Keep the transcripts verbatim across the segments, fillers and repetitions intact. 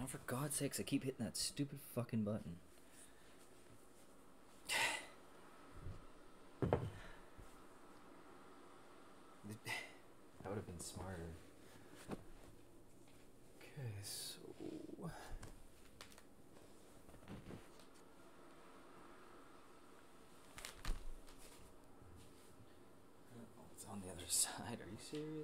for God's sakes, I keep hitting that stupid fucking button. That would have been smarter. Okay, so... It's on the other side. Are you serious?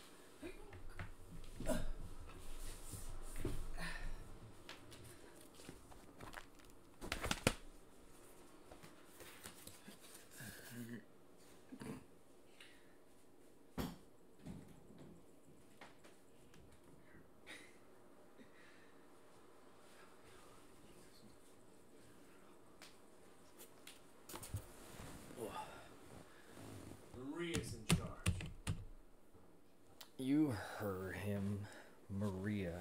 Maria's in charge. You heard him. Maria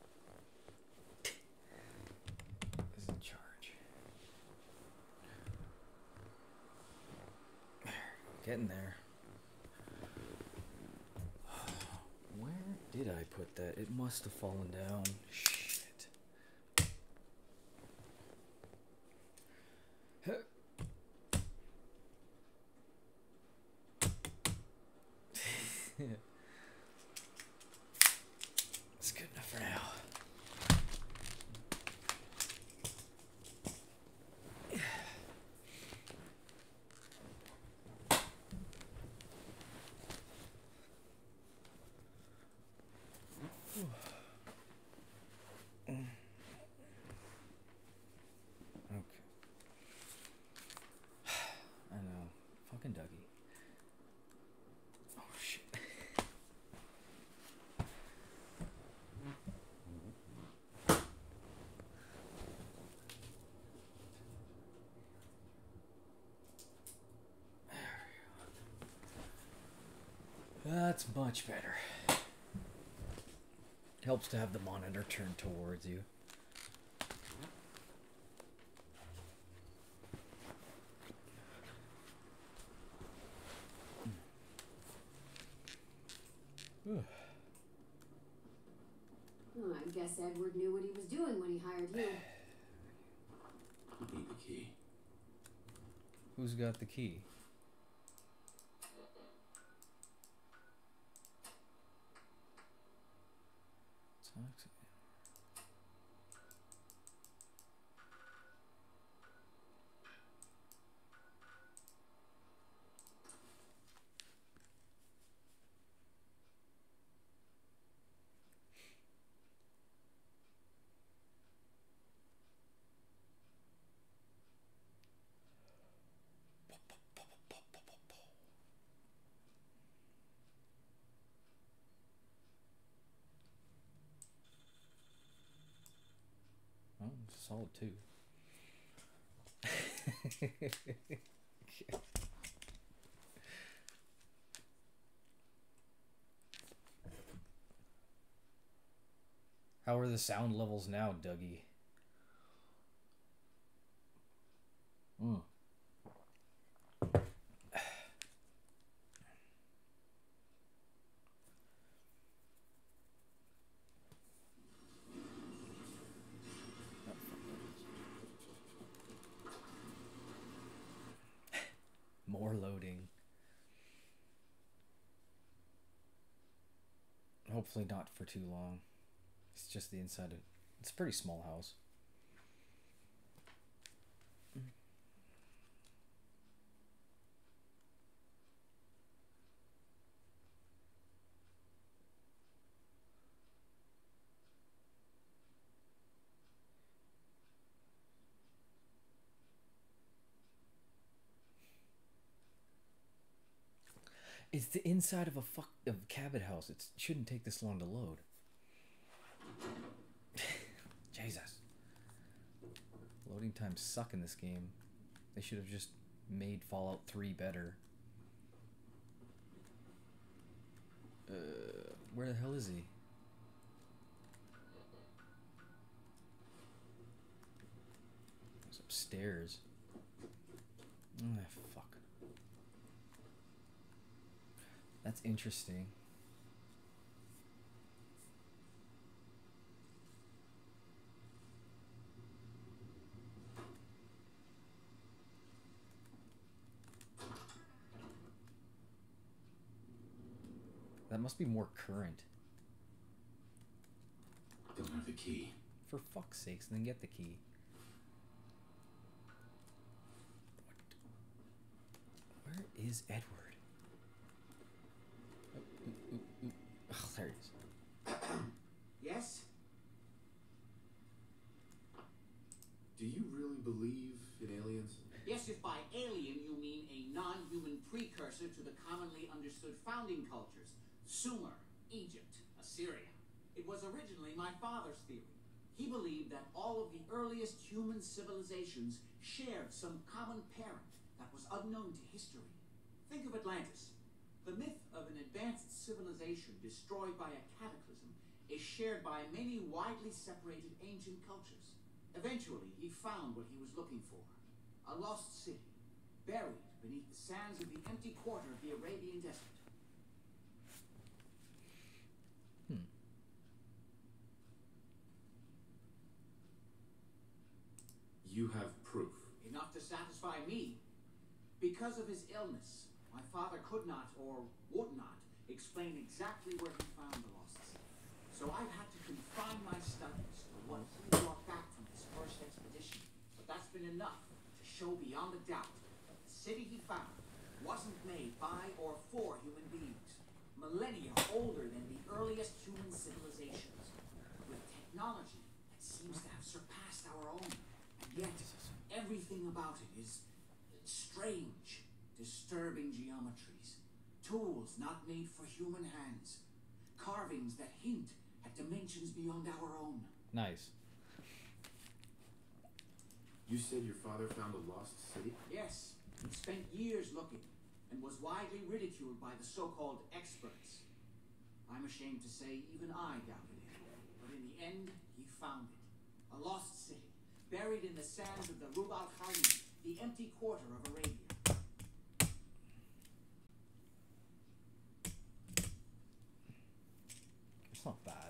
is in charge. Getting there. Where did I put that? It must have fallen down. Shit. It's good enough for now. Okay. I know. Fucking Dougie. Oh shit. That's much better. Helps to have the monitor turned towards you. Oh, I guess Edward knew what he was doing when he hired you. You need the key. Who's got the key? Sucks. Oh, it's a solid two. How are the sound levels now, Dougie? Mm. More loading. Hopefully not for too long. It's just the inside of... It's a pretty small house. It's the inside of a fuck of a cabin house. It shouldn't take this long to load. Jesus. Loading times suck in this game. They should have just made Fallout three better. Uh, where the hell is he? He's upstairs. Ah, fuck. That's interesting. That must be more current. Don't have the key. For fuck's sakes, then get the key. What? Where is Edward? Oh, ooh, ooh, ooh. Oh, there he is. Yes? Do you really believe in aliens? Yes, if by alien you mean a non-human precursor to the commonly understood founding cultures. Sumer, Egypt, Assyria. It was originally my father's theory. He believed that all of the earliest human civilizations shared some common parent that was unknown to history. Think of Atlantis. The myth of an advanced civilization destroyed by a cataclysm is shared by many widely separated ancient cultures. Eventually, he found what he was looking for. A lost city, buried beneath the sands of the empty quarter of the Arabian desert. Hmm. You have proof. Enough to satisfy me. Because of his illness, my father could not, or would not, explain exactly where he found the lost city. So I've had to confine my studies to what he brought back from his first expedition. But that's been enough to show beyond a doubt that the city he found wasn't made by or for human beings. Millennia older than the earliest human civilizations. With technology that seems to have surpassed our own. And yet, everything about it is strange, disturbing geometries, tools not made for human hands, carvings that hint at dimensions beyond our own. Nice. You said your father found a lost city? Yes, he spent years looking and was widely ridiculed by the so-called experts. I'm ashamed to say even I doubted it, but in the end, he found it. A lost city, buried in the sands of the Rub al-Khali, the empty quarter of Arabia. It's not bad.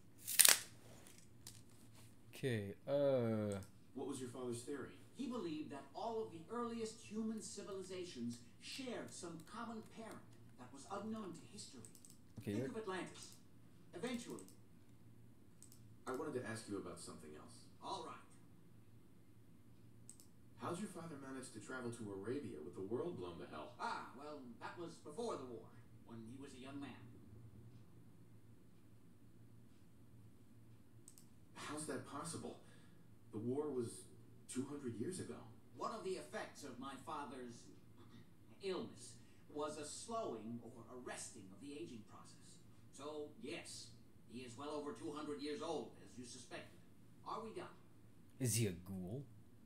Okay, uh... What was your father's theory? He believed that all of the earliest human civilizations shared some common parent that was unknown to history. Okay, Think you're... of Atlantis. Eventually. I wanted to ask you about something else. All right. How'd your father manage to travel to Arabia with the world blown to hell? Ah, well, that was before the war, when he was a young man. How's that possible? The war was two hundred years ago. One of the effects of my father's illness was a slowing or arresting of the aging process. So, yes, he is well over two hundred years old, as you suspected. Are we done? Is he a ghoul?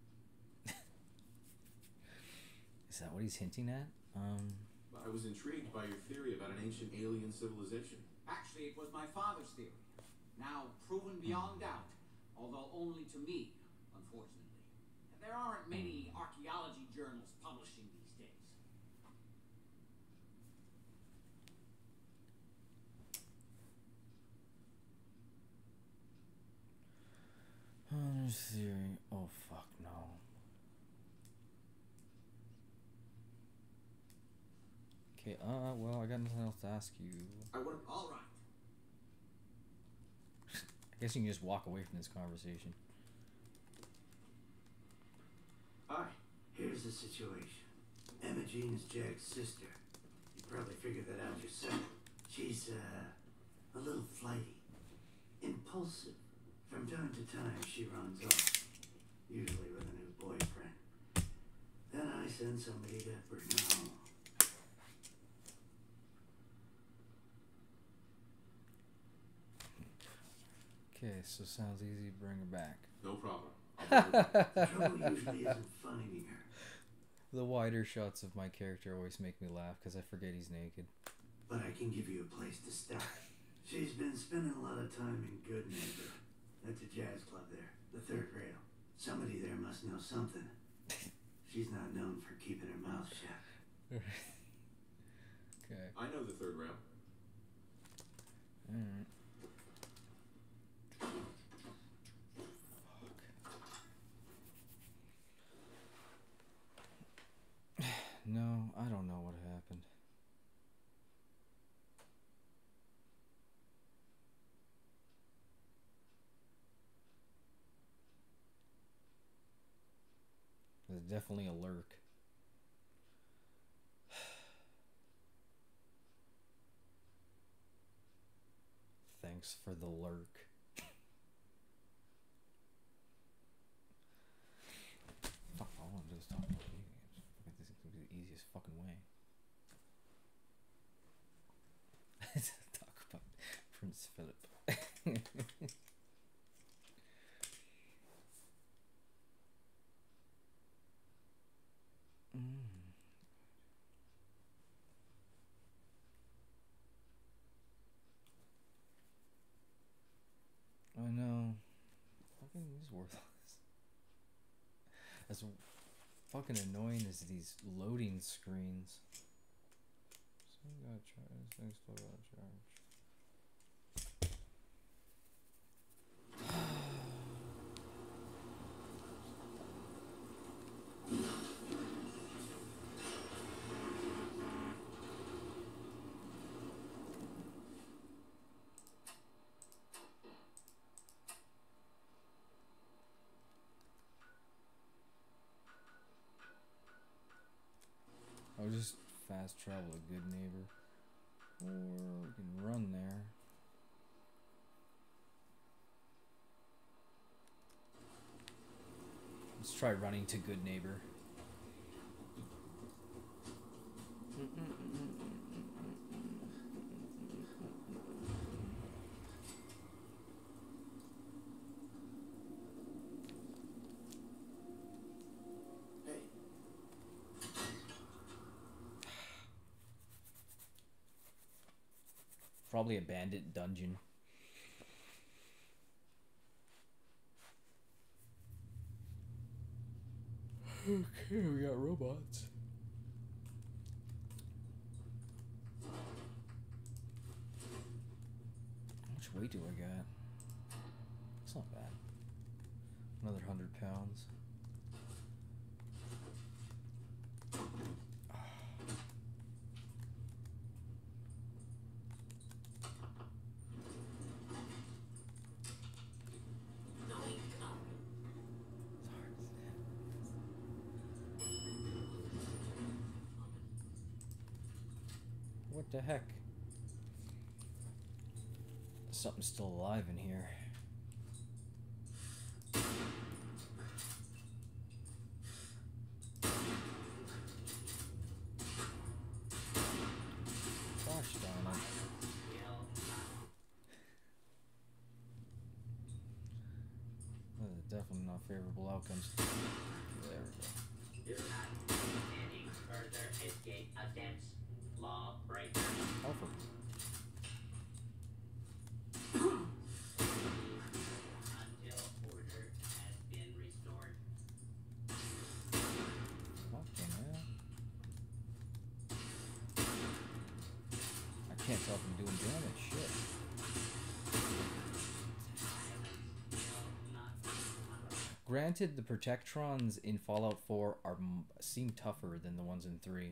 Is that what he's hinting at? Um... I was intrigued by your theory about an ancient alien civilization. Actually, it was my father's theory. Now proven beyond doubt, although only to me, unfortunately. There aren't many archaeology journals publishing these days. Uh, theory. Oh, fuck no. Okay, uh, well, I got nothing else to ask you. I want to... All right. I guess you can just walk away from this conversation. Hi. Here's the situation. Emma Jean is Jack's sister. You probably figured that out yourself. She's, uh, a little flighty. Impulsive. From time to time, she runs off. Usually with a new boyfriend. Then I send somebody to bring her home. Okay, so sounds easy to bring her back. No problem. The trouble usually isn't finding her. The wider shots of my character always make me laugh because I forget he's naked. But I can give you a place to start. She's been spending a lot of time in Good Neighbor. That's a jazz club there, the third rail. Somebody there must know something. She's not known for keeping her mouth shut. Okay. I know the third rail. Alright. No, I don't know what happened. definitely a lurk. Thanks for the lurk. Fuck, all I want to do is talk about video games. Fuck, this is gonna be the easiest fucking way. Talk about Prince Philip. mm. I know. Fucking is worthless. As fucking annoying as these loading screens. So you gotta charge. Things still gotta charge. I'll just fast travel a good neighbor. Or we can run there. Let's try running to good neighbor. Probably a bandit dungeon. Okay, we got robots. How much weight do I got? It's not bad. Another hundred pounds. What the heck? Something's still alive in here. Gosh darn it. Those are definitely not favorable outcomes. There we go. Do not make any further escape attempts. Lawbreaker. Alpha. Until order has been restored. Fucking hell. I can't tell if I'm doing damage. Shit. Granted, the Protectrons in Fallout four are m seem tougher than the ones in three.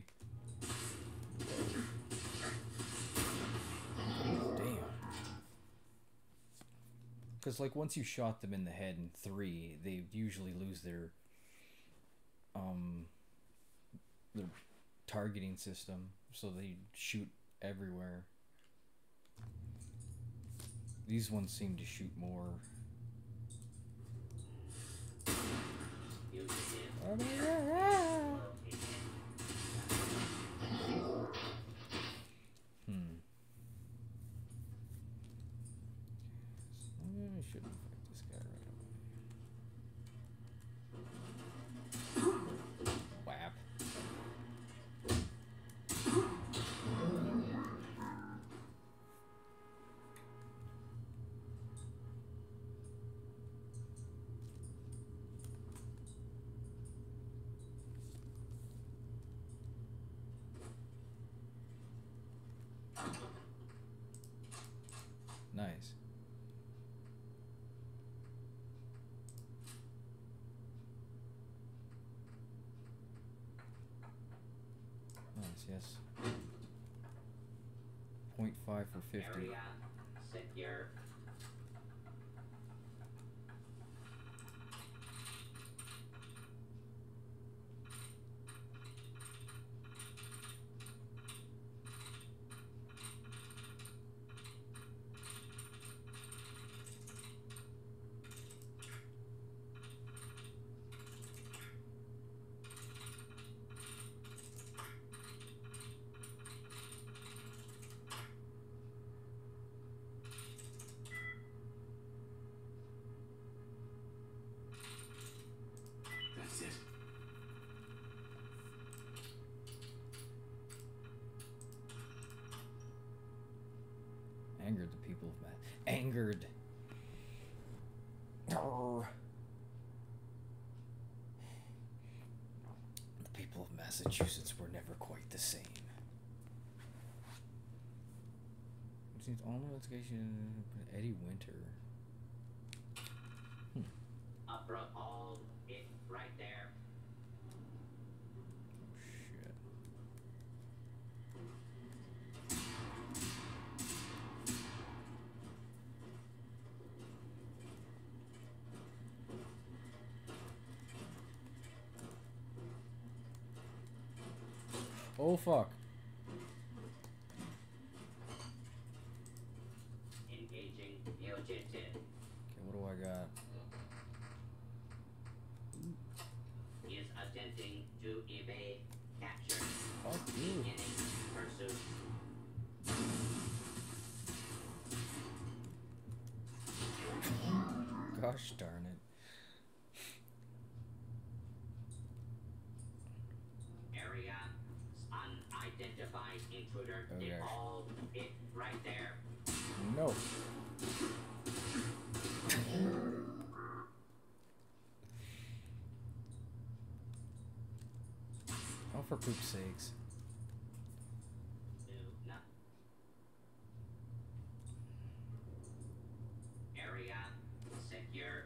Damn. Because, like, once you shot them in the head in three, they usually lose their, um, their targeting system, so they shoot everywhere. These ones seem to shoot more. Hmm. I shouldn't fight this guy right away. Whap. Nice. Nice, yes. point five for fifty. Area secure. Angered the people of Mass. Angered. Arrgh. The people of Massachusetts were never quite the same. It seems all investigation. Eddie Winter. Hmm. Uproot all it right there. Shit. Oh fuck. Engaging fugitive. Okay, what do I got? He is attempting to evade capture. Fuck you. Beginning pursuit. Gosh darn it. Area unidentified intruder. Oh, It gosh. all it right there. No. Oh, for poop's sakes. Do not. Area secure.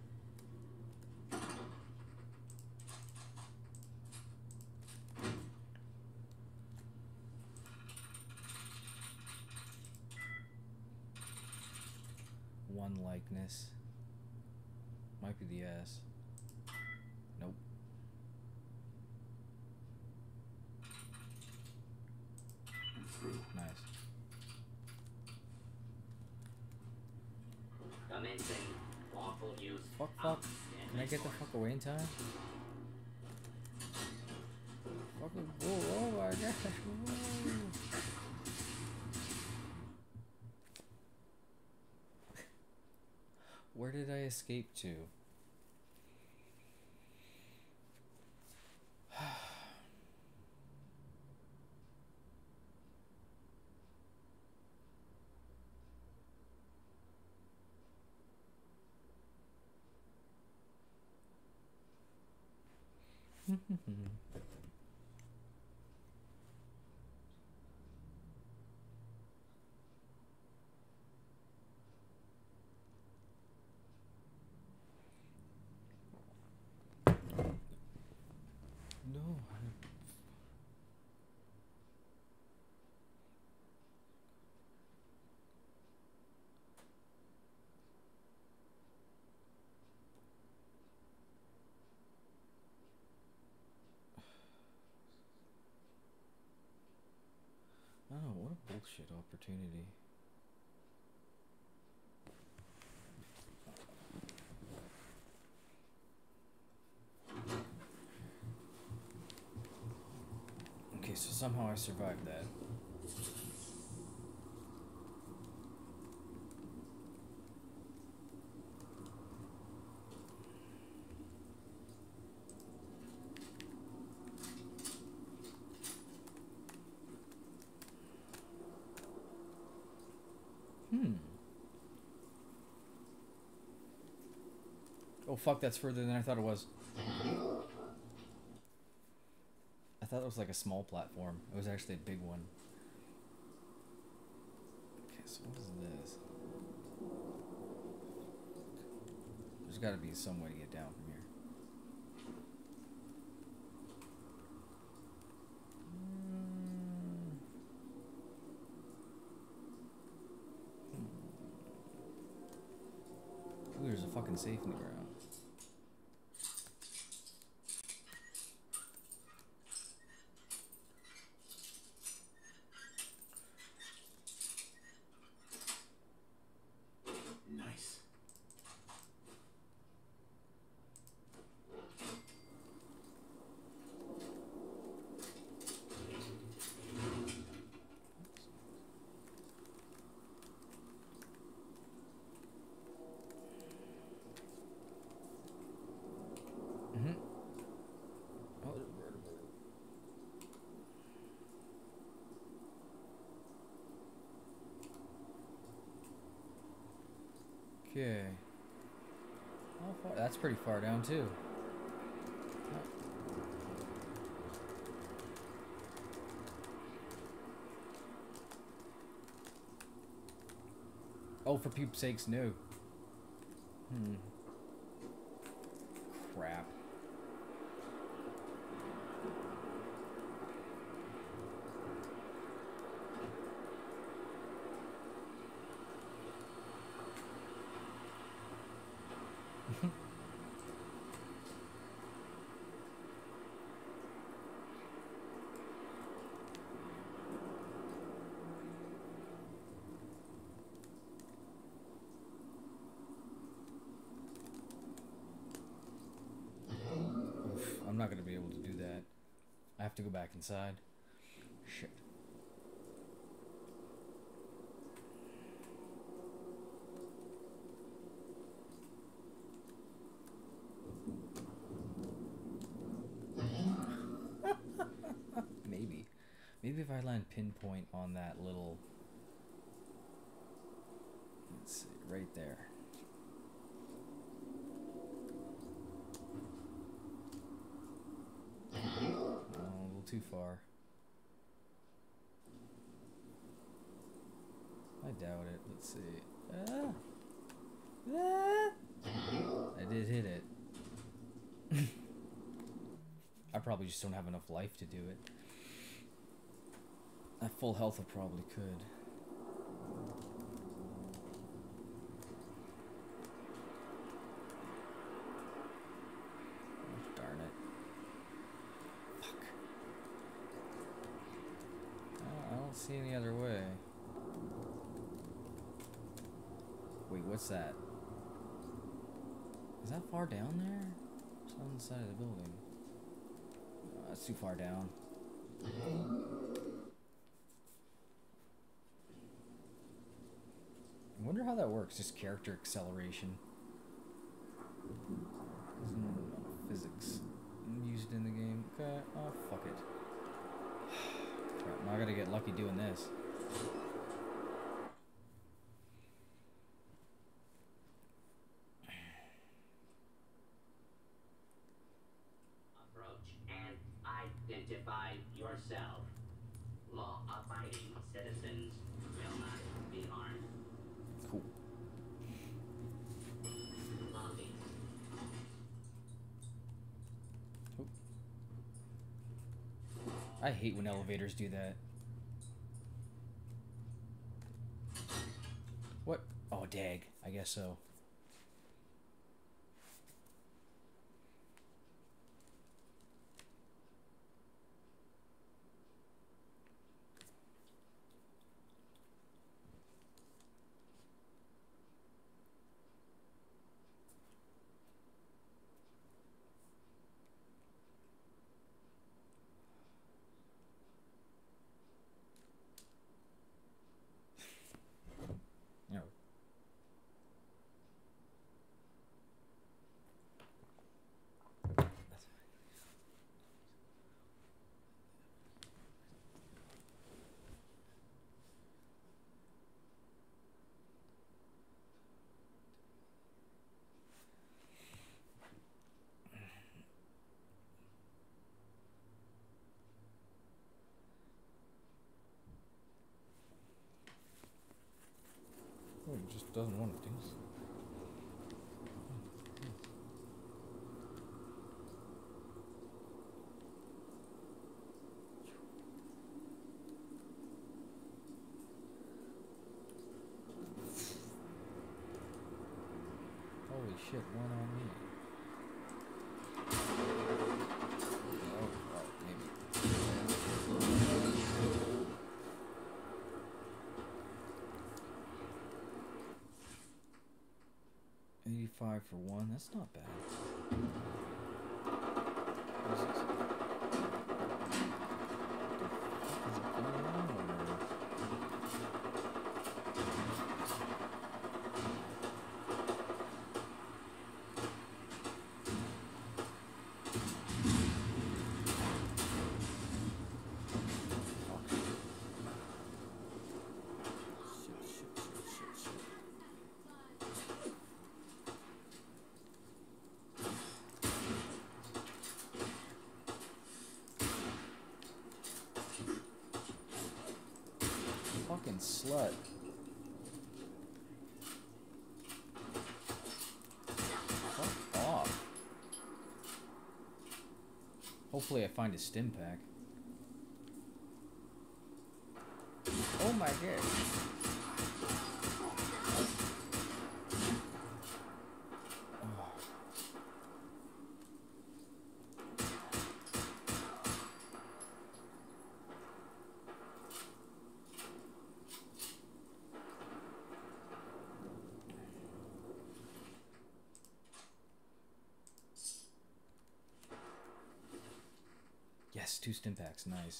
One likeness. Might be the S. Nope. I'm through. Nice. Commencing lawful use. Fuck, of fuck. Can I deadly get the force. fuck away in time? Fucking, whoa, oh my gosh. Whoa. Where did I escape to? No. I- Oh, what a bullshit opportunity. Okay, so somehow I survived that. Hmm. Oh fuck, that's further than I thought it was. I thought it was like a small platform. It was actually a big one. Okay, so what is this? There's gotta be some way to get down from here. Mm. Ooh, there's a fucking safe in the ground. Nice. Okay. How far? That's pretty far down too. Oh, for peep's sakes, no. Hmm. Crap. Oof, I'm not gonna be able to do that. I have to go back inside. Shit. Maybe. Maybe if I land pinpoint on that little... Let's see, right there. Oh, a little too far. I doubt it. Let's see. Ah. Ah. I did hit it. I probably just don't have enough life to do it. At full health, I probably could. Oh, darn it. Fuck. I don't see any other way. Wait, what's that? Is that far down there? It's on the side of the building. Oh, that's too far down. I wonder how that works, just character acceleration. Isn't physics used in the game? Okay, oh fuck it. Crap, now I gotta get lucky doing this. Approach and identify yourself. Law-abiding citizens will not be harmed. Cool. Lobby. Oop. I hate when elevators do that. What? Oh, dag. I guess so. No. Oh, it just doesn't want to do this. Holy shit, one on me. Oh, oh, maybe. eighty-five for one, that's not bad. What is this? What the fuck is going on over there? Fuck. Shit, shit, shit, shit, shit. fucking slut. Fuck off. Hopefully I find a stim pack. Oh my god. Yes, two stim packs, nice.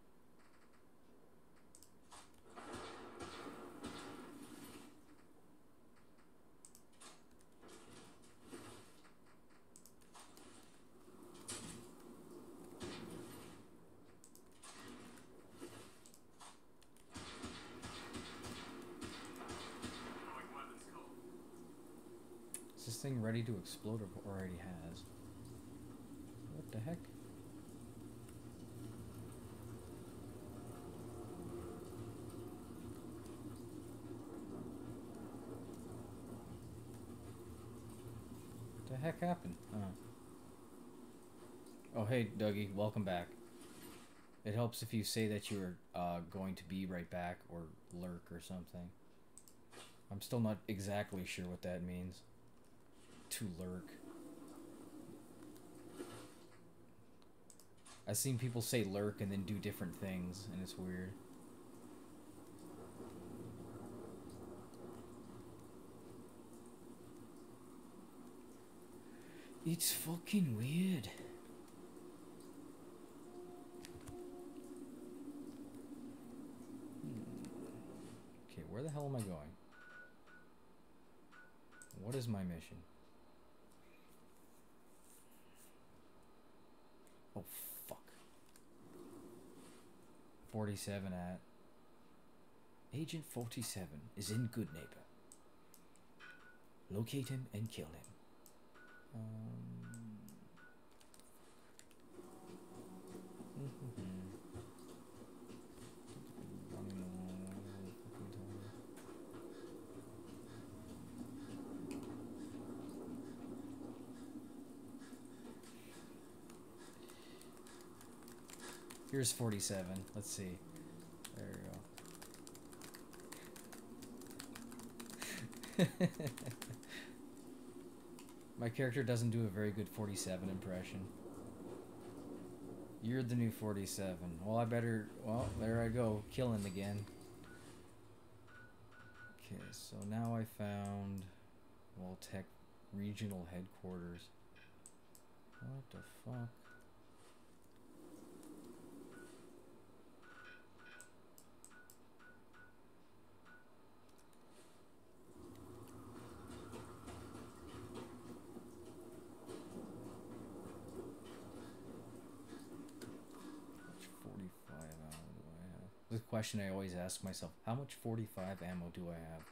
Is this thing ready to explode or already has? What the heck? What the heck happened? Oh. Oh, hey, Dougie, welcome back. It helps if you say that you're uh, going to be right back or lurk or something. I'm still not exactly sure what that means. To lurk. I've seen people say lurk and then do different things, and it's weird. It's fucking weird. Okay, where the hell am I going? What is my mission? Oh, fuck. forty-seven at... Agent forty-seven is in Good Neighbor. Locate him and kill him. Um... Here's forty-seven. Let's see. There you go. My character doesn't do a very good forty-seven impression. You're the new forty-seven. Well, I better... Well, there I go. Killing again. Okay, so now I found... Voltech Regional Headquarters. What the fuck? The question I always ask myself, how much forty-five ammo do I have?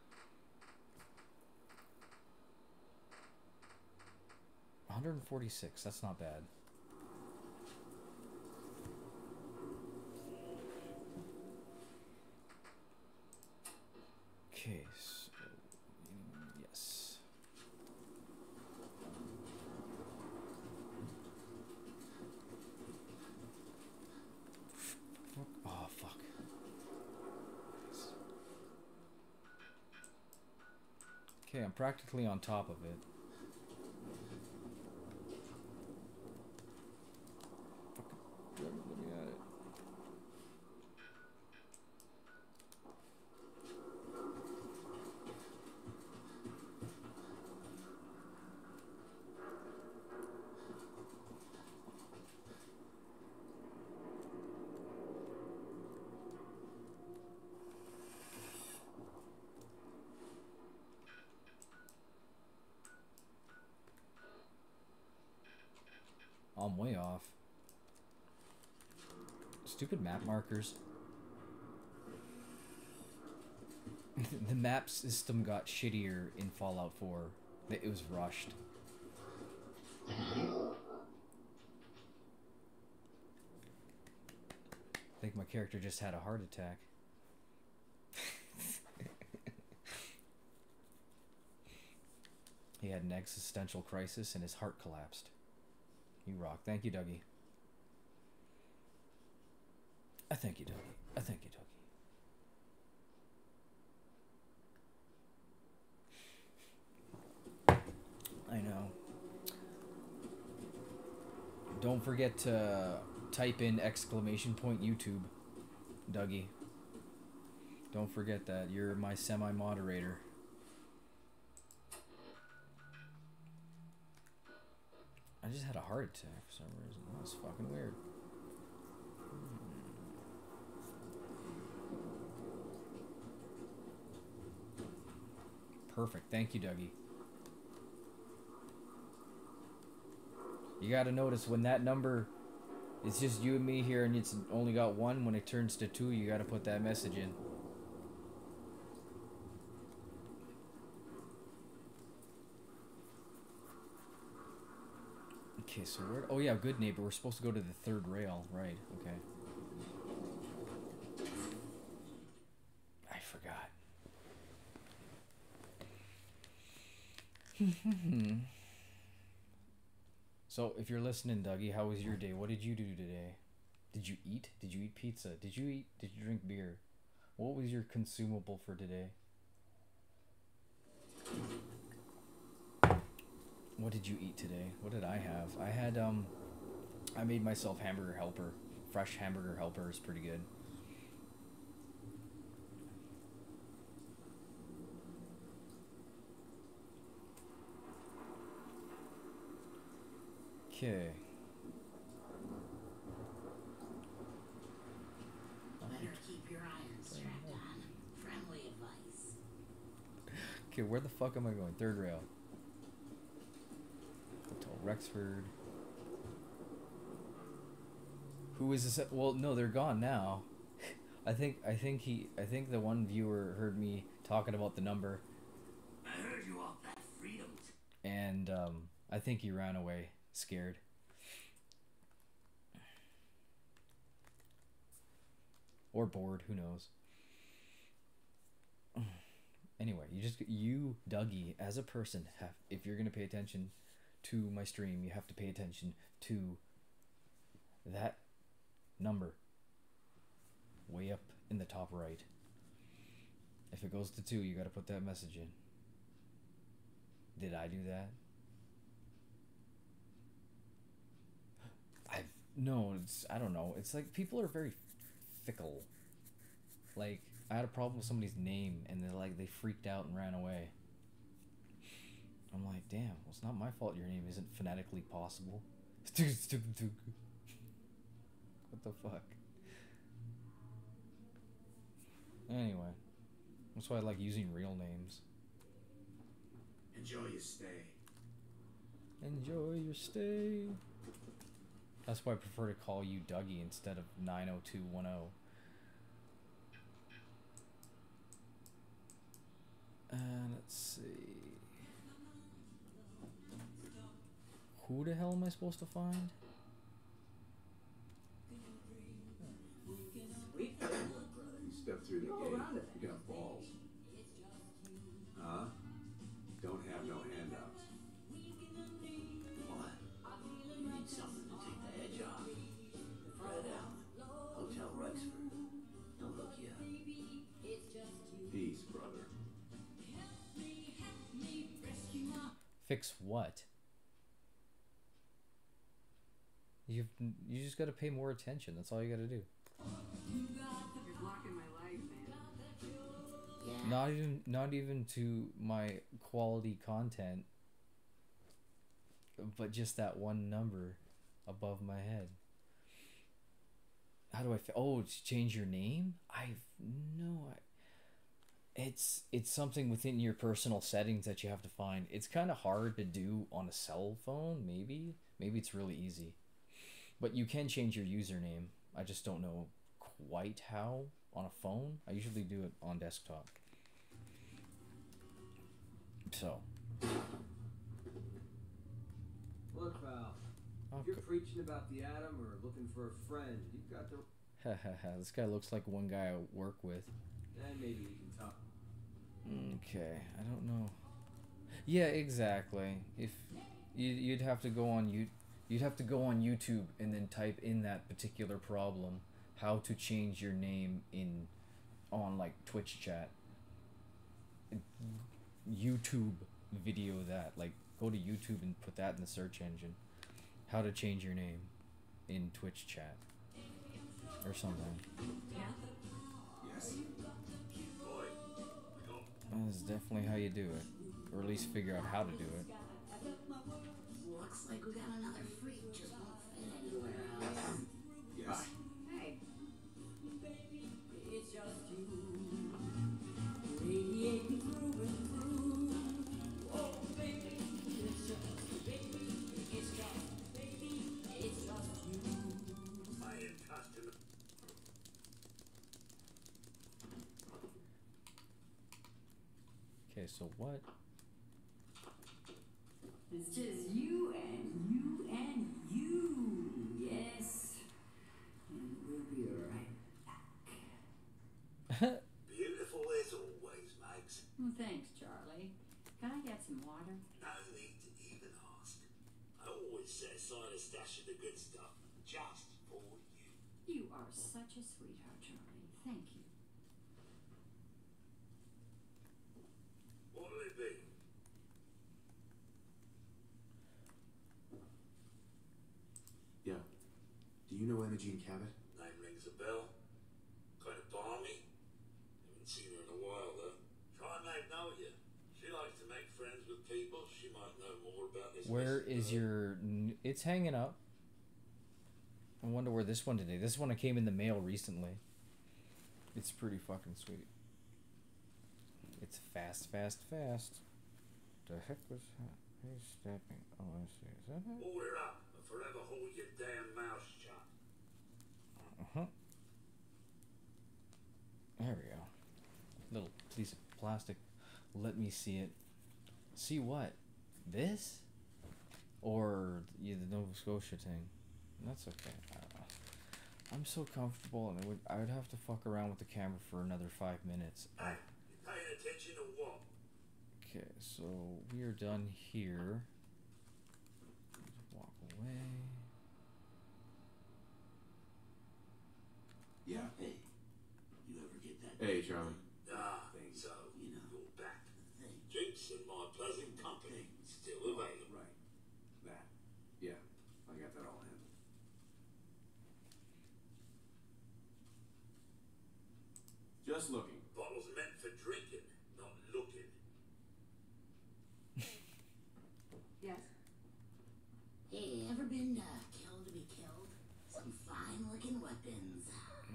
one hundred forty-six, that's not bad. Okay, so, yes. Oh, fuck. Okay, I'm practically on top of it. Fucking, let me at it. I'm way off. Stupid map markers. The map system got shittier in Fallout four. It was rushed. I think my character just had a heart attack. He had an existential crisis and his heart collapsed. You rock. Thank you, Dougie. I thank you, Dougie. I thank you, Dougie. I know. Don't forget to type in exclamation point YouTube, Dougie. Don't forget that. You're my semi-moderator. I just had a heart attack for some reason. That's fucking weird. Perfect. Thank you, Dougie. You gotta notice when that number, it's just you and me here and it's only got one, when it turns to two, you gotta put that message in. Okay, so where, oh yeah, good neighbor, we're supposed to go to the third rail, right, okay. I forgot. So, if you're listening, Dougie, how was your day? What did you do today? Did you eat? Did you eat pizza? Did you eat? Did you drink beer? What was your consumable for today? What did you eat today? What did I have? I had, um, I made myself hamburger helper. Fresh hamburger helper is pretty good. Okay. Better keep your iron strapped on. Friendly advice. Okay, where the fuck am I going? Third rail. Hotel Rexford. Who is this? Well, no, they're gone now. I think I think he I think the one viewer heard me talking about the number. I heard you off that freedom. And um, I think he ran away, scared. Or bored, who knows. Anyway, you just you Dougie as a person have, if you're gonna pay attention to my stream, you have to pay attention to that number way up in the top right. If it goes to two, you gotta put that message in. Did I do that? I've no, it's I don't know. It's like people are very fickle. Like I had a problem with somebody's name and they're like they freaked out and ran away. I'm like, damn, well, it's not my fault your name isn't phonetically possible. What the fuck? Anyway, that's why I like using real names. Enjoy your stay. Enjoy your stay. That's why I prefer to call you Dougie instead of nine oh two one oh. Uh, let's see. Who the hell am I supposed to find? Sweet. You step through the Go gate, around it. you got balls. Huh? Don't have no handouts. What? You need something to take the edge off. Fred Allen, Hotel Rexford. Don't look you up. Peace, brother. Fix what? You've you just got to pay more attention. That's all you got to do. You're blocking my life, man. Yeah. Not even not even to my quality content, but just that one number above my head. How do I? Fi- oh, to change your name? I've no. I, it's it's something within your personal settings that you have to find. It's kind of hard to do on a cell phone. Maybe maybe it's really easy, but you can change your username. I just don't know quite how on a phone. I usually do it on desktop. So. Look, Val, Oh, if you're go- preaching about the atom or looking for a friend, you've got the... This guy looks like one guy I work with. Then maybe you can talk. Okay, I don't know. Yeah, exactly. If you you'd have to go on you you'd have to go on YouTube and then type in that particular problem, how to change your name in on like Twitch chat. YouTube video that like go to YouTube and put that in the search engine. How to change your name in Twitch chat or something. Yes. Boy, I got That's definitely how you do it, or at least figure out how to do it. Looks like we got another freak just won't fit anywhere else. yes. Hey. My customer. Okay, so what? It's just you and you and you. Yes. And we'll be right back. Beautiful as always, Max. Well, thanks, Charlie. Can I get some water? No need to even ask. I always set aside a stash of the good stuff just for you. You are such a sweetheart, Charlie. Thank you. What'll it be? Yeah. Do you know Imogene Cabot? Name rings a bell. Kind of balmy. Haven't seen her in a while though. Try Magnolia. She likes to make friends with people. She might know more about this. Where mess is than her. your? n- It's hanging up. I wonder where this one today. This one came in the mail recently. It's pretty fucking sweet. It's fast, fast, fast. The heck was that? He's stepping. Oh, I see. Is that it? Order up and forever hold your damn mouth shut. Uh huh. There we go. Little piece of plastic. Let me see it. See what? This? Or yeah, the Nova Scotia thing? That's okay. I don't know. I'm so comfortable, and I would I would have to fuck around with the camera for another five minutes. Hey, you paying attention to what? Okay, so we are done here. Just walk away. Yeah. Hey, you ever get that? Hey, Charlie. Ah, Thanks. so You know. you're back. Thing. Drinks and my pleasant company still available. Right. That. Yeah. I got that all handled. Just looking. Bottles meant for drinking, not looking. Yes. Hey, ever been uh, killed to be killed? Some fine looking weapons.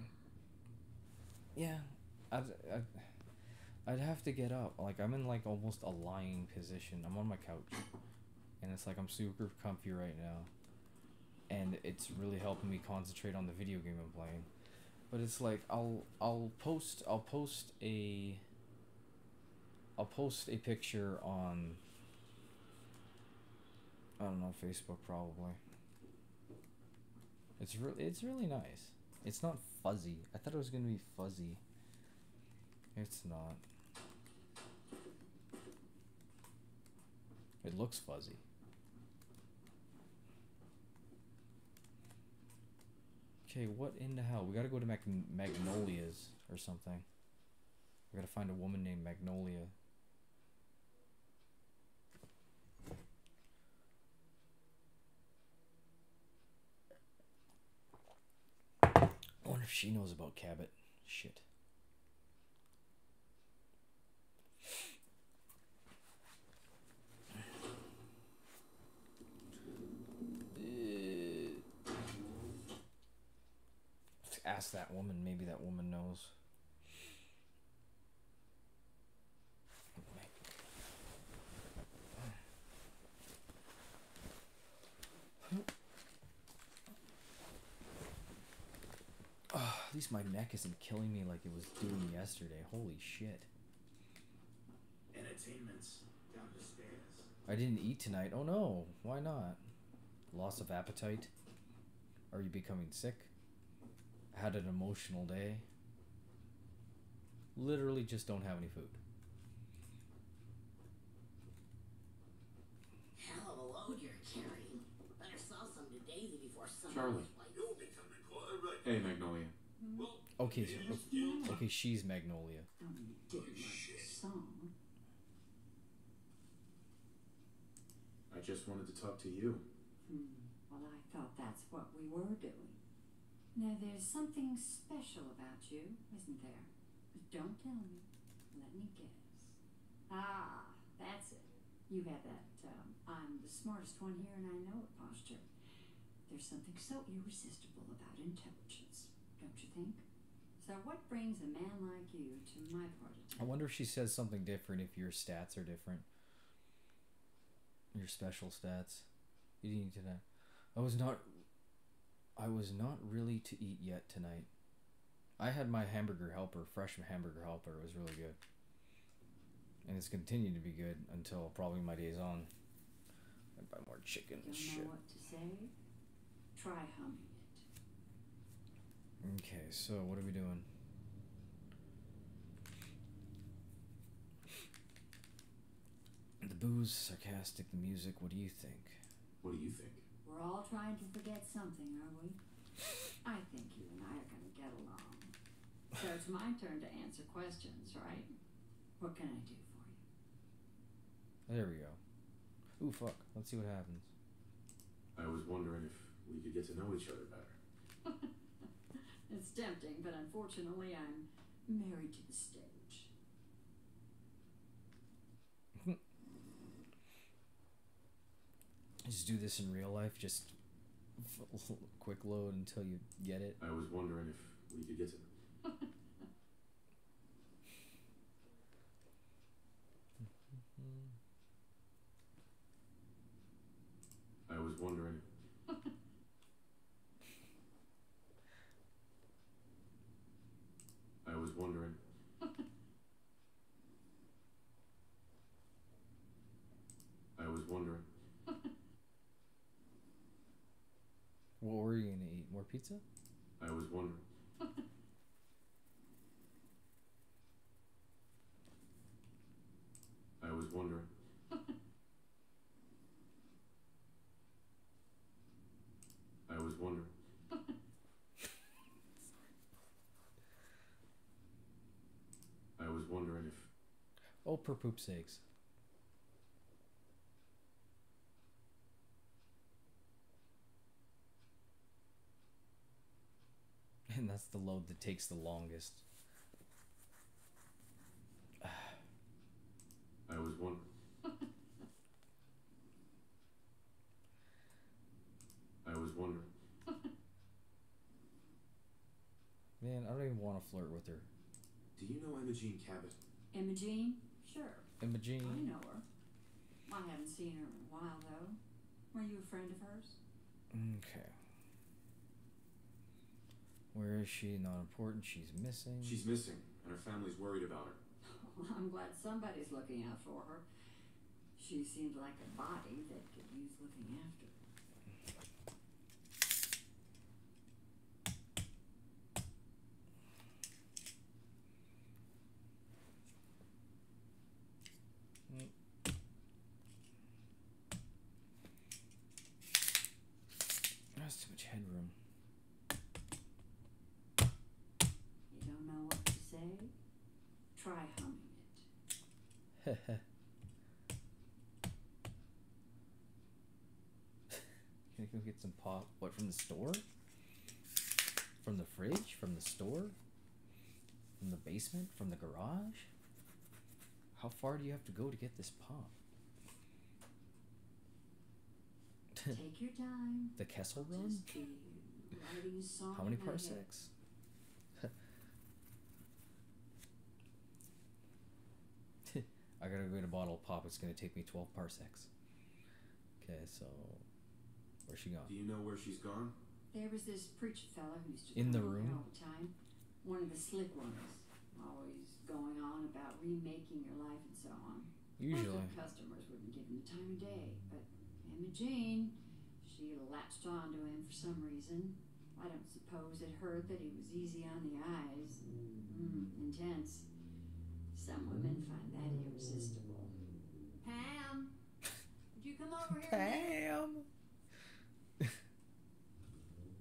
Yeah, I'd, I'd, I'd have to get up. Like, I'm in, like, almost a lying position. I'm on my couch. And it's like I'm super comfy right now. And it's really helping me concentrate on the video game I'm playing. But it's like, I'll, I'll post, I'll post a... I'll post a picture on... I don't know, Facebook probably. It's re- it's really nice. It's not fuzzy. I thought it was gonna be fuzzy. It's not. It looks fuzzy. Okay, what in the hell? We gotta go to Mag- Magnolia's or something. We gotta find a woman named Magnolia. I wonder if she knows about Cabot. Shit. Uh, ask that woman. Maybe that woman knows. Oh, at least my neck isn't killing me like it was doing yesterday. Holy shit. Entertainment's down the stairs. I didn't eat tonight. Oh no. Why not? Loss of appetite? Are you becoming sick? Had an emotional day? Literally just don't have any food. Charlie. Hey, Magnolia. Okay, so, okay, she's Magnolia. Oh, you didn't like the song. I just wanted to talk to you. Hmm. Well, I thought that's what we were doing. Now, there's something special about you, isn't there? But don't tell me. Let me guess. Ah, that's it. You have that, um, I'm the smartest one here and I know it posture. There's something so irresistible about intelligence, don't you think? So what brings a man like you to my part of I town? wonder if she says something different if your stats are different. Your special stats. You need to know. I was not I was not really to eat yet tonight. I had my hamburger helper, fresh hamburger helper. It was really good. And it's continued to be good until probably my days on. I buy more chicken and Don't shit. know what to say? Try humming it. Okay, so what are we doing? The booze, sarcastic, the music, what do you think? What do you think? We're all trying to forget something, are we? I think you and I are going to get along. So it's my turn to answer questions, right? What can I do for you? There we go. Ooh, fuck. Let's see what happens. I was wondering if we could get to know each other better. It's tempting, but unfortunately I'm married to the stage. Just do this in real life, just f- quick load until you get it. I was wondering if we could get to... I was wondering... I was wondering... I was wondering... What were you gonna eat? More pizza? I was wondering... I was wondering... I was wondering... I was wondering if... Oh, for poop's sakes. And that's the load that takes the longest. I was wondering... I was wondering... Man, I don't even want to flirt with her. Do you know Imogene Cabot? Imogene? Sure. Imogene. I know her. I haven't seen her in a while, though. Were you a friend of hers? Okay. Where is she? Not important. She's missing. She's missing, and her family's worried about her. Well, I'm glad somebody's looking out for her. She seemed like a body that could use looking after. That's too much headroom. You don't know what to say? Try humming it. Can I go get some pop? What, from the store? From the fridge? From the store? From the basement? From the garage? How far do you have to go to get this pop? Take your time. The Kessel Run? Just be writing a song How many in my head. parsecs? I gotta go get a bottle of pop. It's gonna take me twelve parsecs. Okay, so where's she gone? Do you know where she's gone? There was this preacher fella who used to In the come over room? all the time. One of the slick ones. Always going on about remaking your life and so on. Usually. Most of the customers wouldn't give him the time of day, but Imogene, she latched on to him for some reason. I don't suppose it hurt that he was easy on the eyes. Mm, intense. Some women find that irresistible. Pam, would you come over here? a minute? Pam!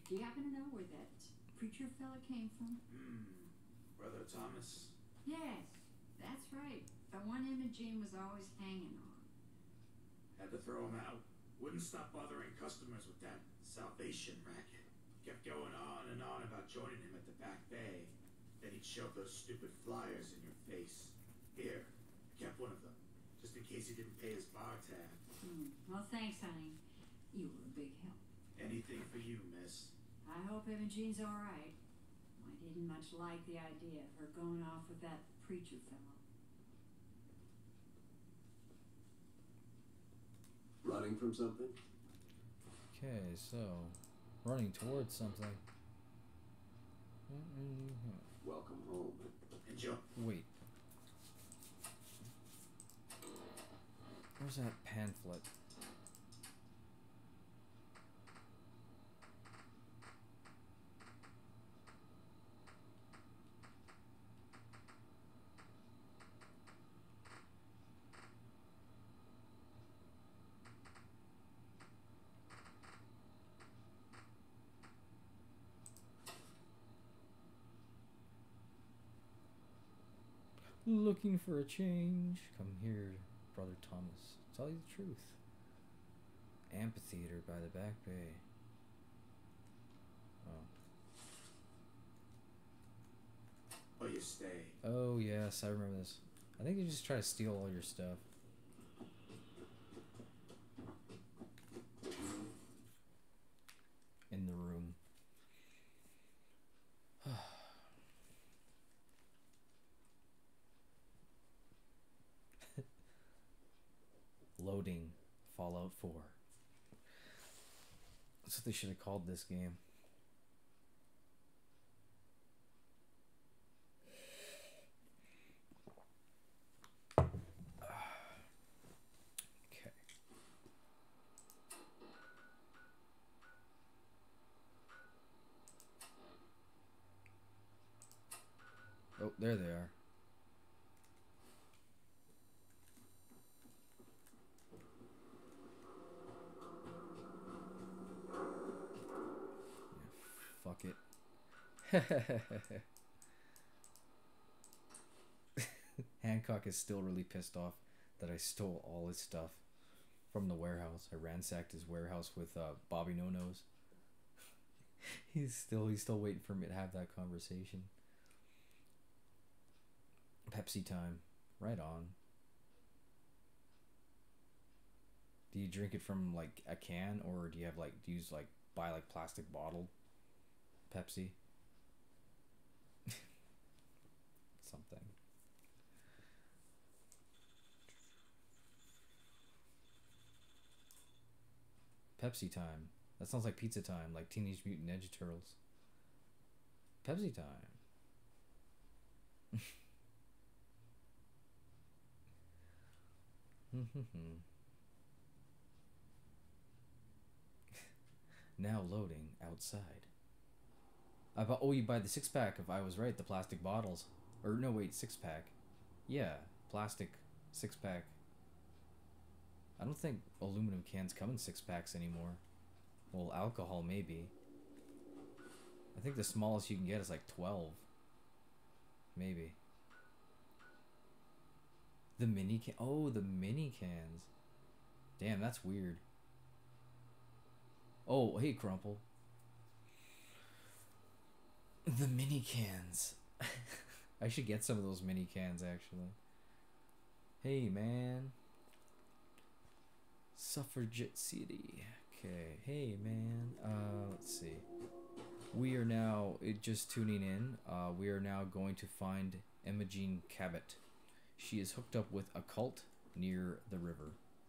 Do you happen to know where that preacher fella came from? Hmm. Brother Thomas. Yes, that's right. The one Imogene was always hanging on. Had to throw him out. Wouldn't stop bothering customers with that salvation racket. Kept going on and on about joining him at the back bay. Then he'd shove those stupid flyers in your face. Here, kept one of them, just in case he didn't pay his bar tab. Hmm. Well, thanks, honey. You were a big help. Anything for you, miss. I hope Imogene's all right. I didn't much like the idea of her going off with that preacher fellow. Running from something? Okay, so running towards something. Welcome home. Enjoy. Wait. Where's that pamphlet? Looking for a change. Come here, Brother Thomas. Tell you the truth. Amphitheater by the back bay. Oh. Oh, you stay. Oh, yes, I remember this. I think they just try to steal all your stuff. In the room. Loading Fallout four. That's what they should have called this game. Okay. Oh, there they are. Fuck it. Hancock is still really pissed off that I stole all his stuff from the warehouse. I ransacked his warehouse with uh, Bobby No Nose. he's still he's still waiting for me to have that conversation. Pepsi time. Right on. Do you drink it from like a can, or do you have like do you use like buy like plastic bottled Pepsi? Something. Pepsi time. That sounds like pizza time, like Teenage Mutant Ninja Turtles. Pepsi time. Now loading outside. I bought, oh, you buy the six pack if I was right, the plastic bottles. Or no, wait, six pack. Yeah, plastic six pack. I don't think aluminum cans come in six packs anymore. Well, alcohol maybe. I think the smallest you can get is like twelve. Maybe. The mini can. Oh, the mini cans. Damn, that's weird. Oh, hey, Crumple. The mini cans. I should get some of those mini cans, actually. Hey, man. Suffragette City. Okay. Hey, man. Uh, let's see. We are now it, just tuning in. Uh, we are now going to find Imogene Cabot. She is hooked up with a cult near the river.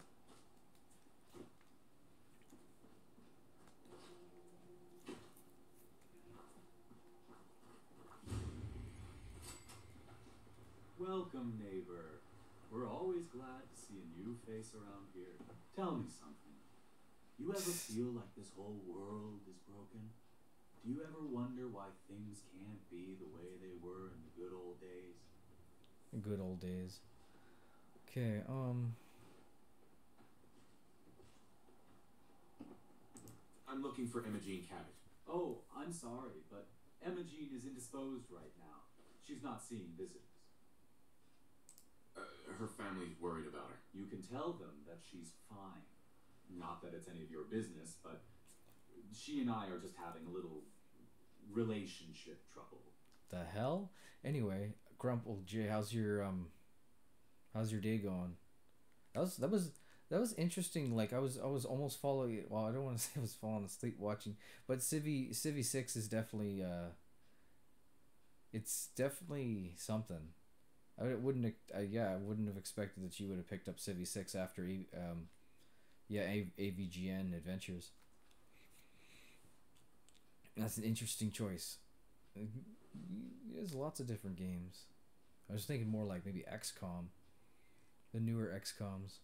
Welcome, neighbor. We're always glad to see a new face around here. Tell me something. You ever feel like this whole world is broken? Do you ever wonder why things can't be the way they were in the good old days? Good old days. Okay, um... I'm looking for Imogene Cabot. Oh, I'm sorry, but Emma Jean is indisposed right now. She's not seeing visitors. Uh, her family's worried about her. You can tell them that she's fine. Not that it's any of your business, but she and I are just having a little relationship trouble. The hell? Anyway, Grumple J, how's your um how's your day going? That was that was that was interesting. Like I was I was almost falling, well, I don't want to say I was falling asleep watching, but Civi Civi six is definitely uh it's definitely something. I wouldn't I, yeah, I wouldn't have expected that you would have picked up Civi six after um yeah, A- AVGN Adventures. That's an interesting choice. There's lots of different games. I was thinking more like maybe X COM. The newer X COMs.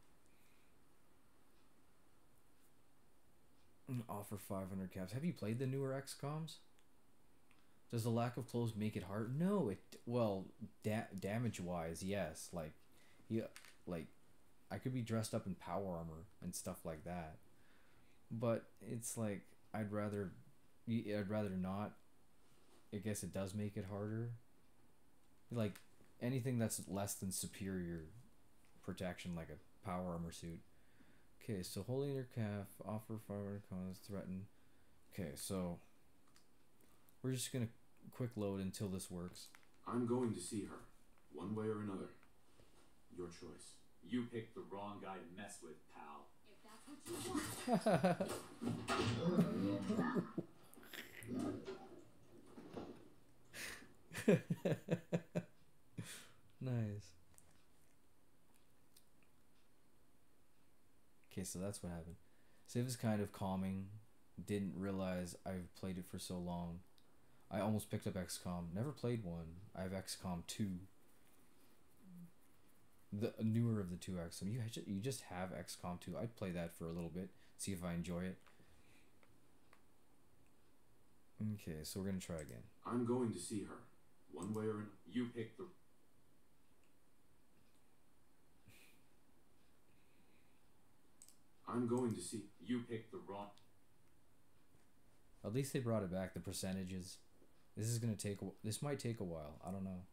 Offer five hundred caps. Have you played the newer X COMs? Does the lack of clothes make it hard? No, it well, da- damage wise, yes. Like, yeah, like I could be dressed up in power armor and stuff like that. But it's like I'd rather I'd rather not. I guess it does make it harder. Like anything that's less than superior protection, like a power armor suit. Okay, so holding your calf, offer forward comments, threaten. Okay, so we're just gonna quick load until this works. I'm going to see her, one way or another. Your choice. You picked the wrong guy to mess with, pal. If that's what you want. Nice. Okay, so that's what happened. Civ is kind of calming. Didn't realize I've played it for so long. I almost picked up X COM. Never played one. I have X COM two. The newer of the two X COM. You you just have X COM two. I'd play that for a little bit. See if I enjoy it. Okay, so we're gonna try again. I'm going to see her, one way or another. You picked the... I'm going to see... You picked the wrong... At least they brought it back. The percentages. This is gonna take. A, this might take a while. I don't know.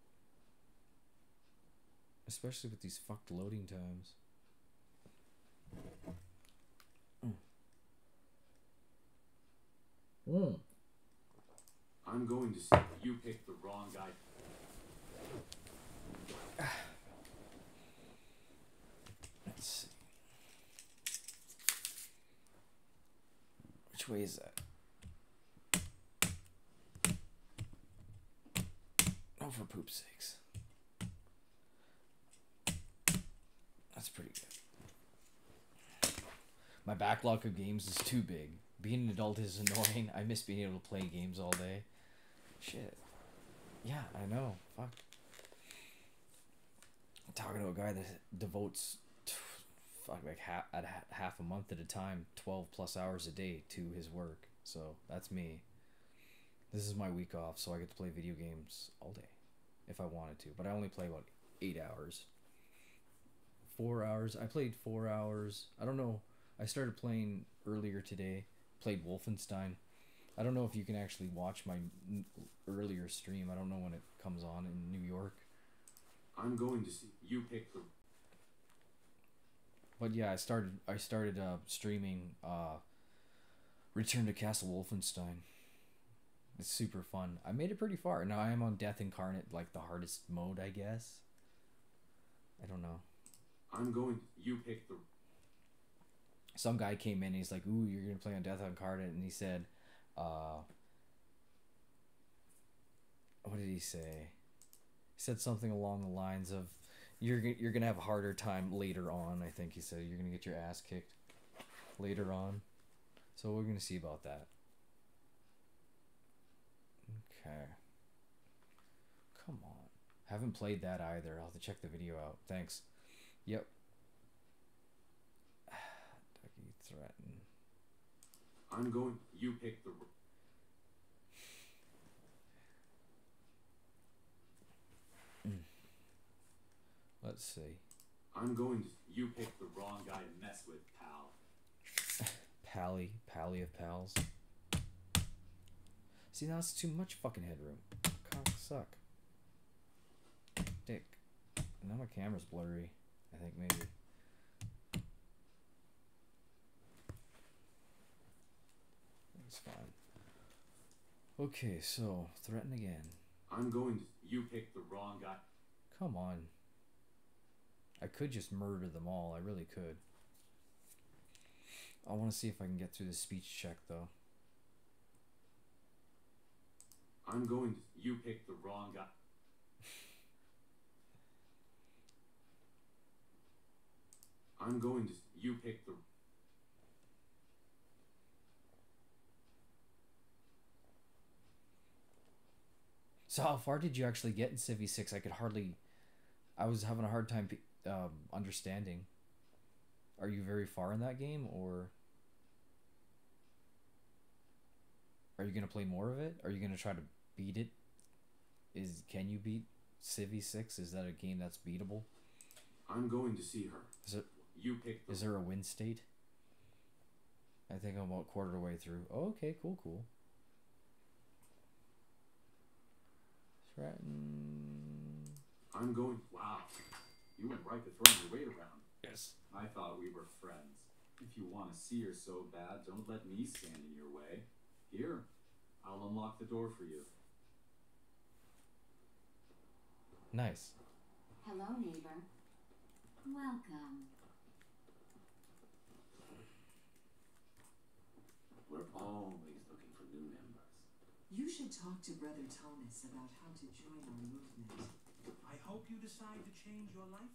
Especially with these fucked loading times. Mm. Mm. I'm going to see... You picked the wrong guy. Let's see. Which way is that? Oh, for poop's sakes. That's pretty good. My backlog of games is too big. Being an adult is annoying. I miss being able to play games all day. Shit. Yeah, I know. Fuck. I'm talking to a guy that devotes fuck like half at half a month at a time, twelve plus hours a day to his work. So that's me. This is my week off, so I get to play video games all day if I wanted to. But I only play about eight hours. Four hours. I played four hours. I don't know. I started playing earlier today. Played Wolfenstein. I don't know if you can actually watch my n- earlier stream. I don't know when it comes on in New York. I'm going to see... You picked the... But yeah, I started I started uh, streaming uh, Return to Castle Wolfenstein. It's super fun. I made it pretty far. Now I am on Death Incarnate, like the hardest mode, I guess. I don't know. I'm going... You picked the... Some guy came in and he's like, ooh, you're going to play on Death Incarnate. And he said, uh... what did he say? He said something along the lines of, you're, you're going to have a harder time later on, I think he said. You're going to get your ass kicked later on. So we're going to see about that. Okay. Come on. Haven't played that either. I'll have to check the video out. Thanks. Yep. Ducky threaten. I'm going... You picked the... Mm. Let's see. I'm going to... You picked the wrong guy to mess with, pal. Pally. Pally of pals. See, now it's too much fucking headroom. Cock suck. Dick. Now my camera's blurry. I think maybe. It's fine. Okay, so threaten again. I'm going to. You picked the wrong guy. Come on. I could just murder them all. I really could. I want to see if I can get through the speech check, though. I'm going to. You picked the wrong guy. I'm going to. You picked the. So how far did you actually get in Civ six? I could hardly... I was having a hard time um, understanding. Are you very far in that game, or... Are you going to play more of it? Are you going to try to beat it? Is Can you beat Civ six? Is that a game that's beatable? I'm going to see her. Is it... You picked the... Is there a win state? I think I'm about quarter of the way through. Oh, okay, cool, cool. Threaten... I'm going. Wow. You went right to throwing your weight around. Yes. I thought we were friends. If you want to see her so bad, don't let me stand in your way. Here, I'll unlock the door for you. Nice. Hello, neighbor. Welcome. We're always looking for new members. You should talk to Brother Thomas about how to join our movement. I hope you decide to change your life.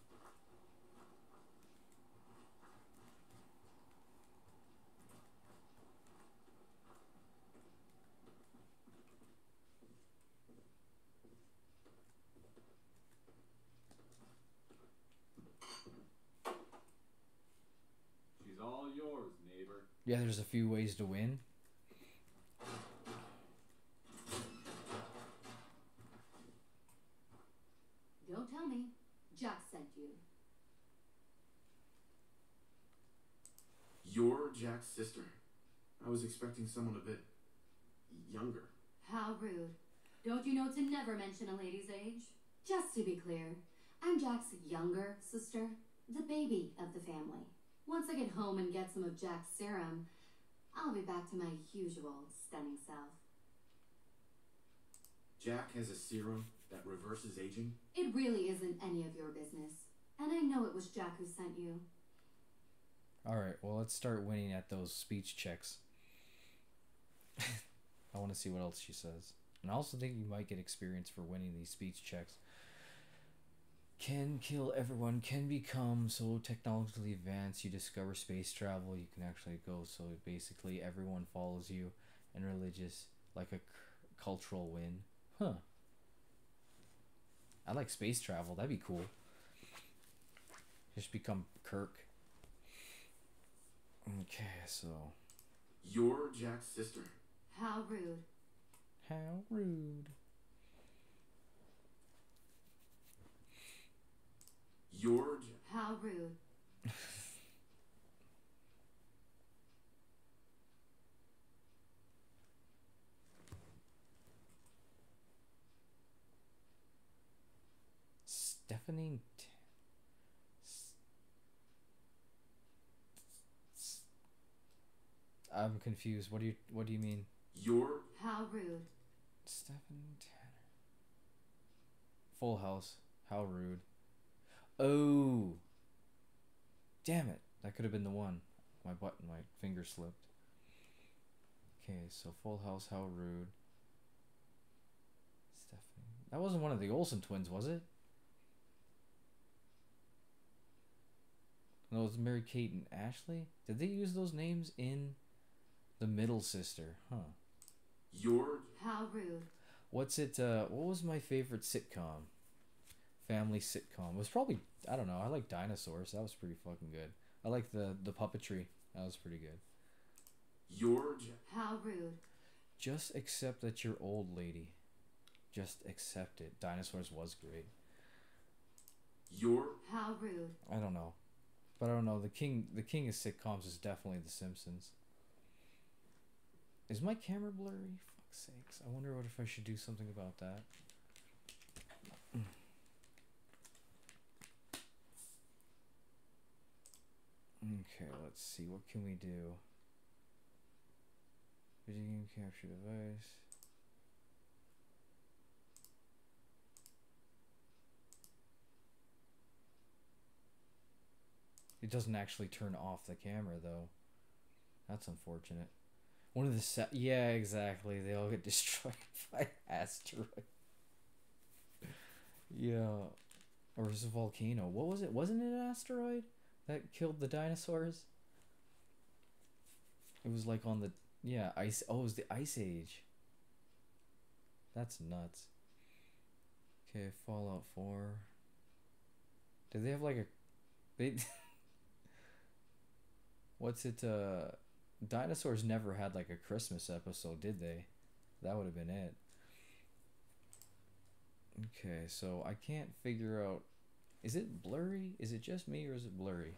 She's all yours, neighbor. Yeah, there's a few ways to win. Don't tell me. Jack sent you. You're Jack's sister. I was expecting someone a bit younger. How rude. Don't you know to never mention a lady's age? Just to be clear, I'm Jack's younger sister, the baby of the family. Once I get home and get some of Jack's serum, I'll be back to my usual stunning self. Jack has a serum that reverses aging? It really isn't any of your business. And I know it was Jack who sent you. Alright, well, let's start winning at those speech checks. I want to see what else she says. And I also think you might get experience for winning these speech checks. Can kill everyone, can become so technologically advanced, you discover space travel, you can actually go, so basically everyone follows you, and religious, like a c- cultural win. Huh. I like space travel, that'd be cool. Just become Kirk. Okay, so... You're Jack's sister. How rude. How rude. You're Jack. How rude. Stephanie... T- S- S- I'm confused. What do you What do you mean? You're... How rude. Stephen Tanner. Full House. How rude. Oh. Damn it. That could have been the one. My button, my finger slipped. Okay, so Full House. How rude. Stephanie. That wasn't one of the Olsen twins, was it? No, it was Mary Kate and Ashley. Did they use those names in The Middle Sister? Huh. You're... How rude. What's it, uh, what was my favorite sitcom? Family sitcom. It was probably, I don't know, I like Dinosaurs. That was pretty fucking good. I like the, the puppetry. That was pretty good. You're... Jack. How rude. Just accept that you're old, lady. Just accept it. Dinosaurs was great. You're... How rude. I don't know. But I don't know, the king the king of sitcoms is definitely The Simpsons. Is my camera blurry? Fuck's sakes. I wonder what if I should do something about that. Okay, let's see. What can we do? Video game capture device. It doesn't actually turn off the camera though. That's unfortunate. One of the set, yeah, exactly. They all get destroyed by asteroid. Yeah, or is it a volcano? What was it? Wasn't it an asteroid that killed the dinosaurs? It was like on the yeah ice. Oh, it was the Ice Age. That's nuts. Okay, Fallout four. Did they have like a they? What's it? Uh, dinosaurs never had like a Christmas episode, did they? That would have been it. Okay, so I can't figure out. Is it blurry? Is it just me or is it blurry?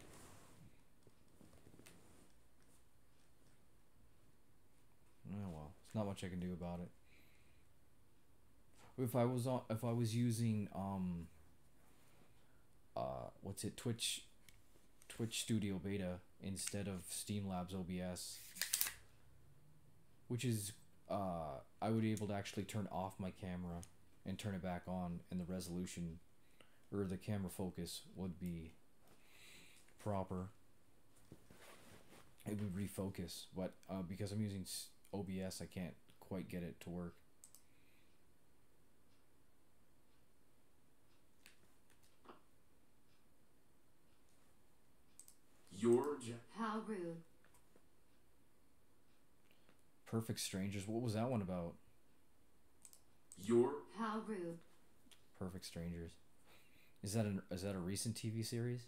Oh well, there's not much I can do about it. If I was on, if I was using um. Uh, what's it? Twitch. Twitch Studio Beta instead of Streamlabs O B S, which is uh, I would be able to actually turn off my camera and turn it back on, and the resolution or the camera focus would be proper. It would refocus, but uh, because I'm using O B S, I can't quite get it to work. You're Jack. How rude. Perfect Strangers. What was that one about? You're. How rude. Perfect Strangers. Is that an is that a recent T V series?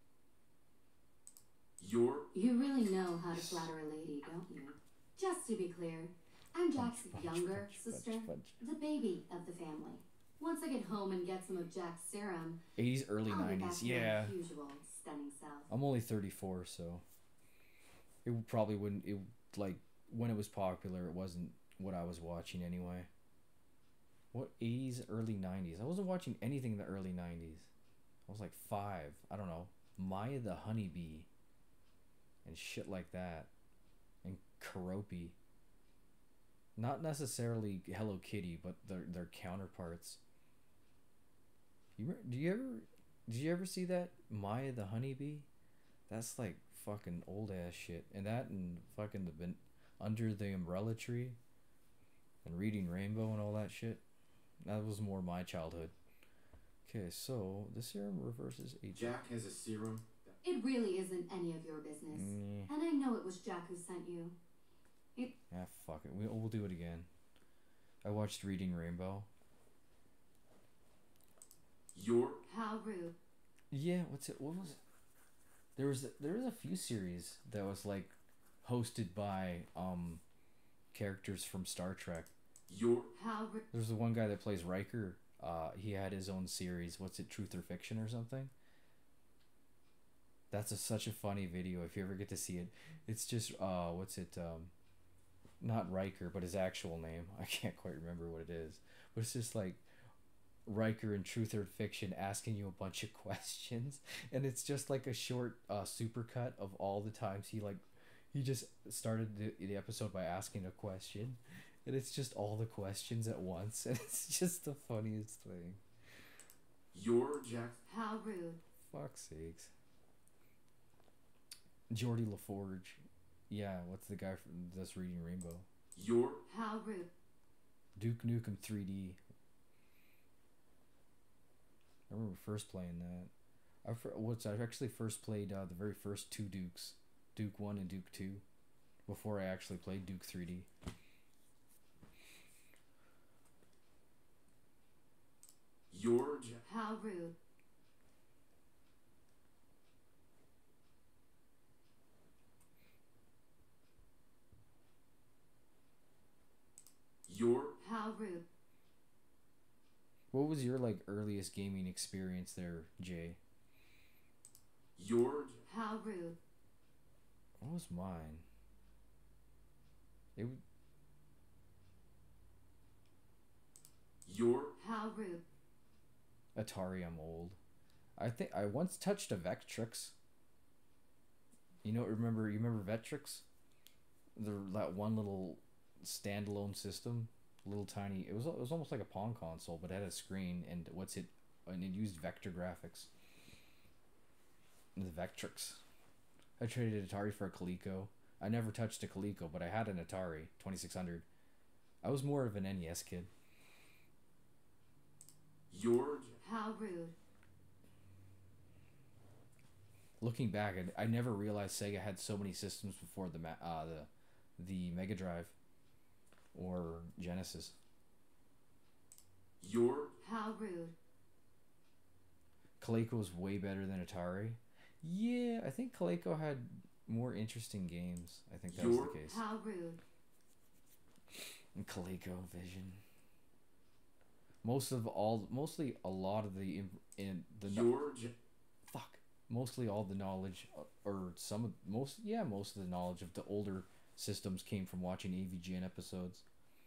You're. You really know how to flatter a lady, don't you? Just to be clear, I'm Jack's Punch, punch, younger punch, sister, punch, punch. the baby of the family. Once I get home and get some of Jack's serum, eighties, early I'll be back nineties. to my Yeah. usual stunning self. I'm only thirty-four, so it would probably wouldn't it like when it was popular, it wasn't what I was watching anyway. What eighties, early nineties? I wasn't watching anything in the early nineties. I was like five. I don't know. Maya the Honeybee and shit like that. And Keroppi. Not necessarily Hello Kitty, but their their counterparts. You re- do you ever did you ever see that Maya the Honeybee? That's like fucking old ass shit. And that and fucking the ben- Under the Umbrella Tree and Reading Rainbow and all that shit. That was more my childhood. Okay, so the serum reverses H. Jack has a serum. That It really isn't any of your business. Mm, And I know it was Jack who sent you. ah, fuck it. We, we'll do it again. I watched Reading Rainbow. You're. How rude. Yeah, what's it? What was it? There was there was a few series that was like hosted by um characters from Star Trek. You're. How rude. There's the one guy that plays Riker. Uh, he had his own series. What's it? Truth or Fiction or something? That's a, such a funny video. If you ever get to see it, it's just uh, what's it? Um, not Riker, but his actual name. I can't quite remember what it is. But it's just like Riker in Truth or Fiction asking you a bunch of questions, and it's just like a short uh, supercut of all the times he like he just started the, the episode by asking a question, and it's just all the questions at once, and it's just the funniest thing. You're Jack. How rude. Fuck's sakes. Geordie LaForge. Yeah, what's the guy from that's Reading Rainbow? You're. How rude. Duke Nukem three D. I remember first playing that. I fir- what's I actually first played uh, the very first two Dukes, Duke one and Duke two, before I actually played Duke three D. You're Jack. How rude. You're. How rude. What was your like earliest gaming experience there, Jay? You're. How rude. What was mine? It. w- rude. Atari, I'm old. I think I once touched a Vectrix. You know, remember you remember Vectrix? The that one little standalone system, little tiny. It was it was almost like a Pong console, but it had a screen and what's it? And it used vector graphics. The Vectrix. I traded Atari for a Coleco. I never touched a Coleco, but I had an Atari twenty-six hundred. I was more of an N E S kid. Your How rude. Looking back, I, I never realized Sega had so many systems before the ma- uh, the the Mega Drive or Genesis. your How rude. Coleco was way better than Atari. Yeah, I think Coleco had more interesting games. I think that was Your- the case. How rude. And ColecoVision. Most of all, mostly a lot of the in, in the no- your ge- fuck, mostly all the knowledge, uh, or some of most yeah, most of the knowledge of the older systems came from watching A V G N episodes.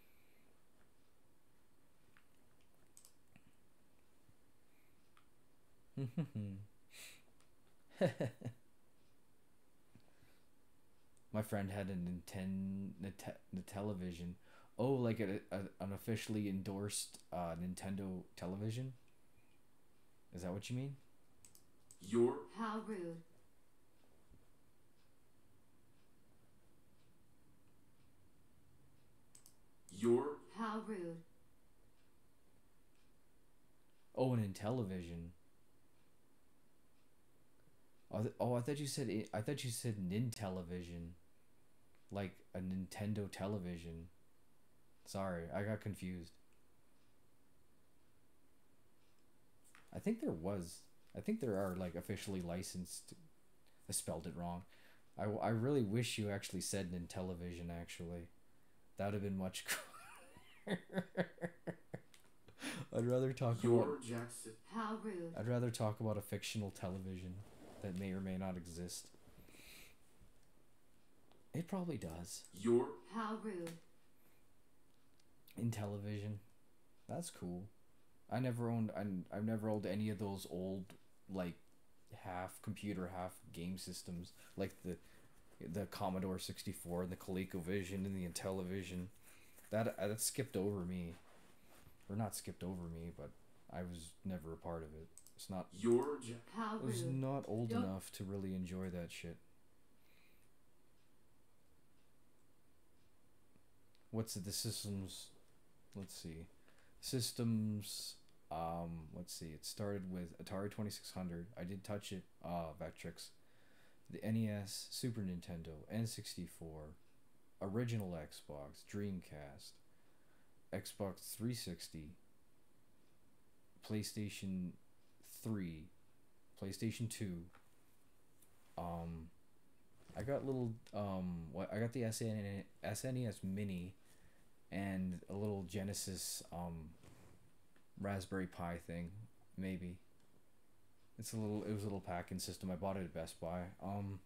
My friend had a Nintendo the television. Oh, like a, a an officially endorsed uh, Nintendo television. Is that what you mean? your How rude. your How rude. Oh, and in television. Oh, th- oh, I thought you said I I thought you said Nintelevision, like a Nintendo television. Sorry, I got confused. I think there was. I think there are like officially licensed. I spelled it wrong. I, I really wish you actually said Nintelevision. Actually, that would have been much cooler. I'd rather talk about. your Jackson. How rude. I'd rather talk about a fictional television that may or may not exist. It probably does. Your How rude. In television. That's cool. I never owned I, I've never owned any of those old like half computer half game systems like the the Commodore sixty-four and the ColecoVision and the Intellivision. That uh, that skipped over me. Or not skipped over me, but I was never a part of it. It's not your Ja- How I was rude. not old Don't- enough to really enjoy that shit. What's it, the systems? Let's see. Systems. Um, let's see. It started with Atari twenty-six hundred. I did touch it. Uh, Vectrix. The N E S, Super Nintendo, N sixty-four, original Xbox, Dreamcast, Xbox three sixty, PlayStation three, PlayStation two. Um, I got little um what I got the S N E S Mini, and a little Genesis um Raspberry Pi thing, maybe. It's a little it was a little packing system. I bought it at Best Buy. Um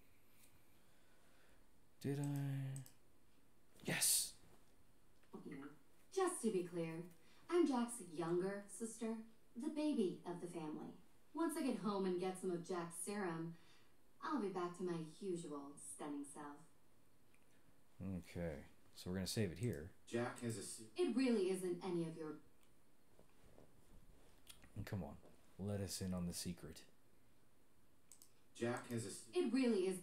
Did I Yes. You. Just to be clear, I'm Jack's younger sister, the baby of the family. Once I get home and get some of Jack's serum, I'll be back to my usual stunning self. Okay. So we're gonna save it here. Jack has a se- It really isn't any of your... And come on. Let us in on the secret. Jack has a se- It really is...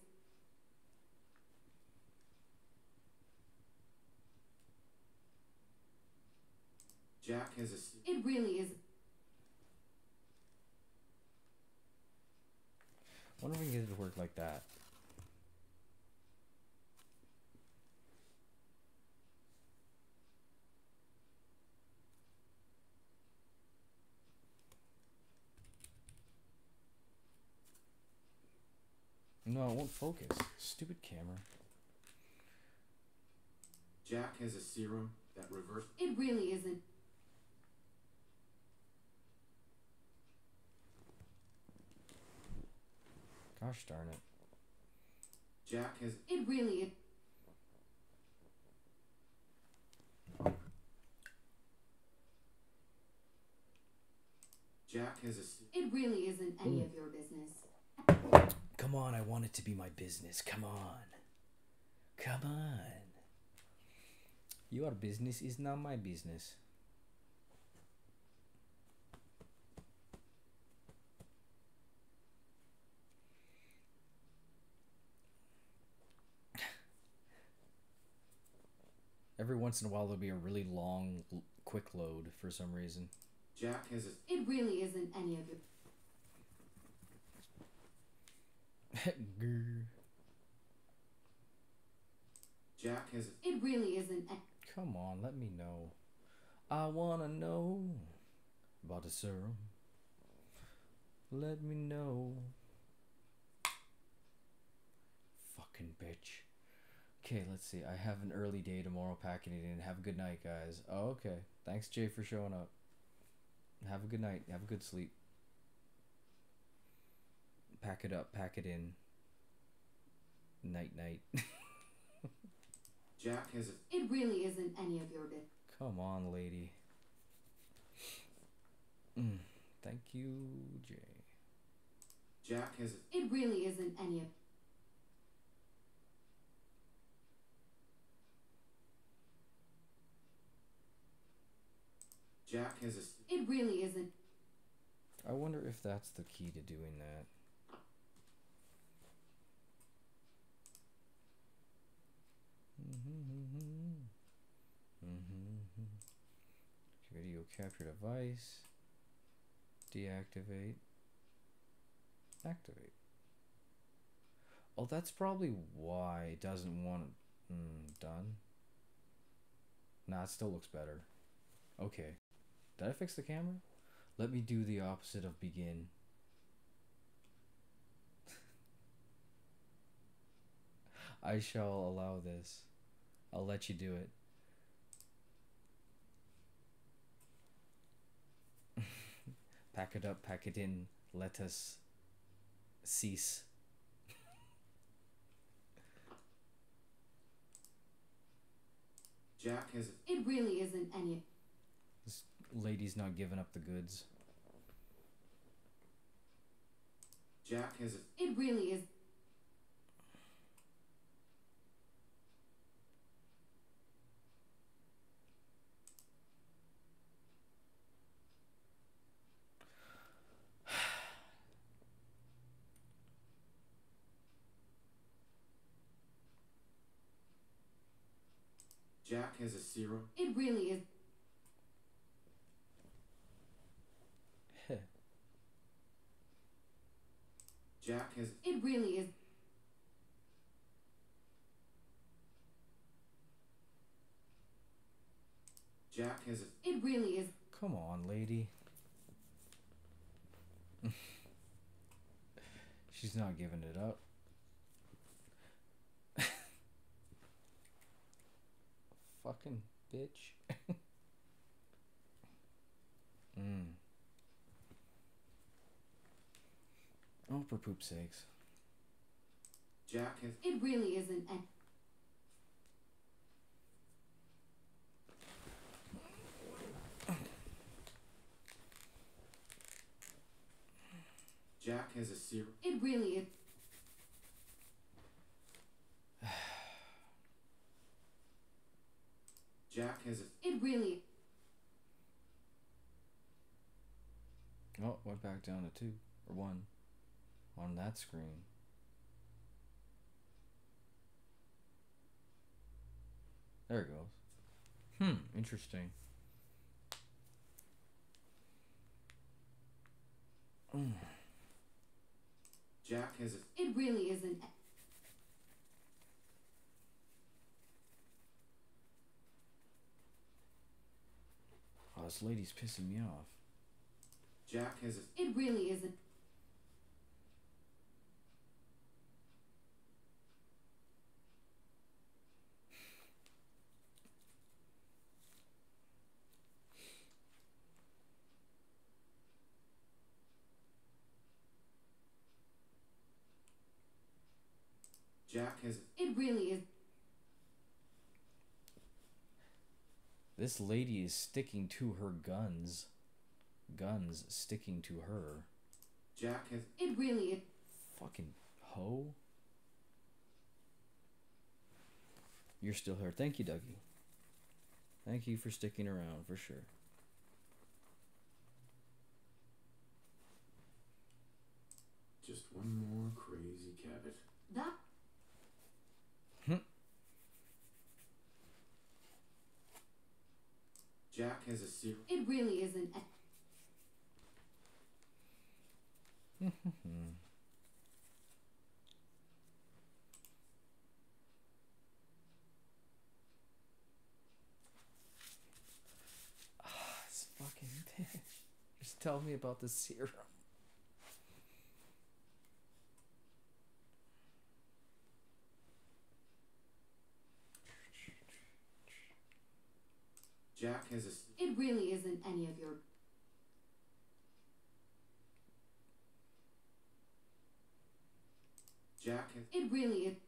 Jack has a se- It really is... I wonder if we can get it to work like that. No, it won't focus. Stupid camera. Jack has a serum that reverse It really isn't... Gosh darn it. Jack has It really is... Jack has a. s- It really isn't any of your business. Come on, I want it to be my business. Come on. Come on. Your business is not my business. Every once in a while there'll be a really long, l- quick load for some reason. Jack has a. It really isn't any of your. Grr. Jack has a. It really isn't. A- Come on, let me know. I wanna know about the serum. Let me know. Fucking bitch. Okay, let's see. I have an early day tomorrow packing it in. Have a good night, guys. Oh, okay. Thanks, Jay, for showing up. Have a good night. Have a good sleep. Pack it up. Pack it in. Night, night. Jack has a. It really isn't any of your business. Come on, lady. Mm, thank you, Jay. Jack has a. It really isn't any of. Jack has a. s- It really isn't. I wonder if that's the key to doing that. Video capture device. Deactivate. Activate. Oh, that's probably why it doesn't want it mm, done. Nah, it still looks better. Okay. Did I fix the camera? Let me do the opposite of begin. I shall allow this. I'll let you do it. Pack it up, pack it in. Let us cease. Jack has a. It really isn't any. This lady's not giving up the goods. Jack has a. It really is. Jack has a serum. It really is. Jack has. It really is. Jack has a. It really is. Come on, lady. She's not giving it up. Fucking bitch. mm. Oh, for poop's sakes. Jack has. It really isn't any. Jack has a serum. It really is. Jack has a. It really. Oh, went back down to two or one on that screen. There it goes. Hmm, interesting. Mm. Jack has a. It really isn't. Oh, this lady's pissing me off. Jack has a. It really isn't. Jack has a. It really is. This lady is sticking to her guns. guns sticking to her. Jack has. It really is. Fucking hoe. You're still here. Thank you, Dougie. Thank you for sticking around, for sure. Just one more crazy Cabot. That. Jack has a serious. It really isn't. A- Ah, it's fucking bitch. Just tell me about the serum. Jack has a. It really isn't any of your. Jack has. It really is.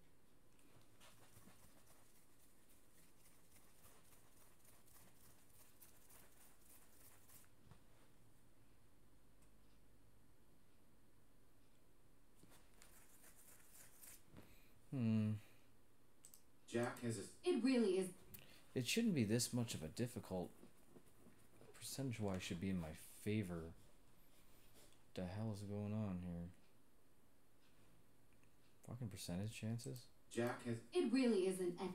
Hmm. Jack has a. It really is. It shouldn't be this much of a difficult. Percentage-wise, should be in my favor. What the hell is going on here? Fucking percentage chances? Jack has. It really isn't. A-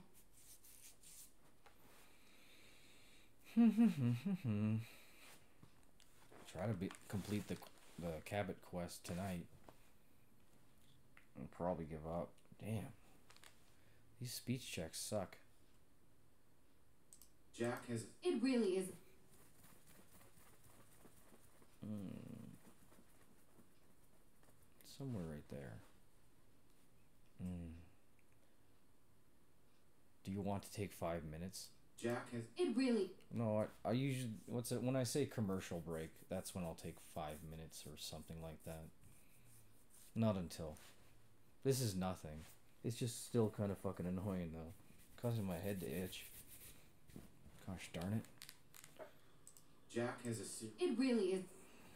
Try to be complete the the Cabot quest tonight. I'll probably give up. Damn. These speech checks suck. Jack has. It really is. Mm. Somewhere right there. Mm. Do you want to take five minutes? Jack has. It really. No, I, I usually what's it when I say commercial break, that's when I'll take five minutes or something like that. Not until. This is nothing. It's just still kind of fucking annoying though, causing my head to itch. Gosh darn it. Jack has a. Se- It really is.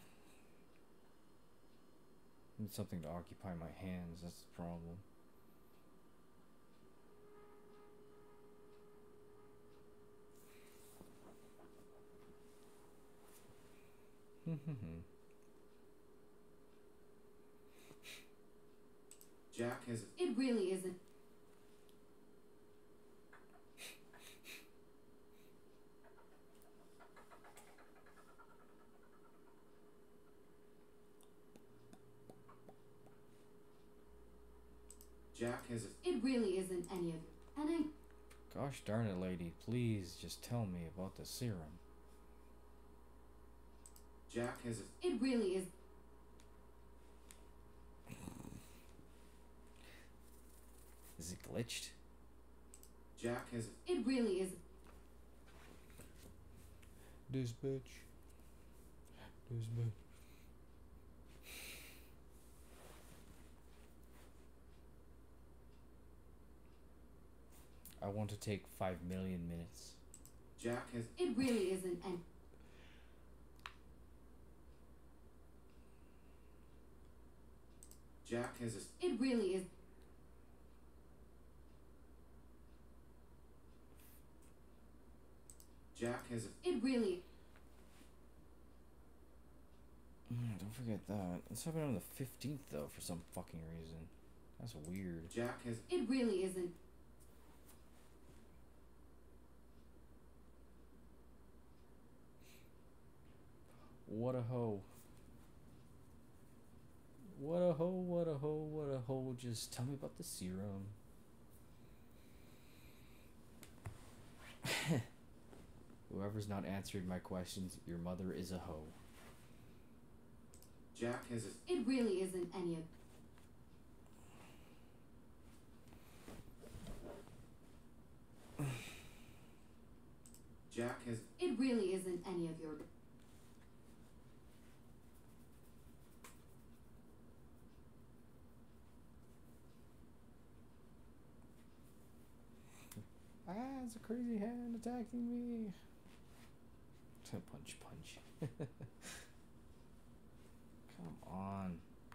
Need something to occupy my hands. That's the problem. Jack has. It really isn't. Jack has a. It really isn't any of. And I. Gosh darn it, lady. Please just tell me about the serum. Jack has a. It really is. Is it glitched? Jack has a. It really is. This bitch. This bitch. I want to take five million minutes. Jack has. It really isn't any. Jack has a. It really is. Jack has a. It really. Mm, don't forget that. It's happening on the fifteenth though for some fucking reason. That's weird. Jack has. It really isn't. What a hoe. What a hoe, what a hoe, what a hoe. Just tell me about the serum. Whoever's not answered my questions, your mother is a hoe. Jack has a. It really isn't any of. Jack has. It really isn't any of your. Ah, it's a crazy hand attacking me. Punch, punch. Come on.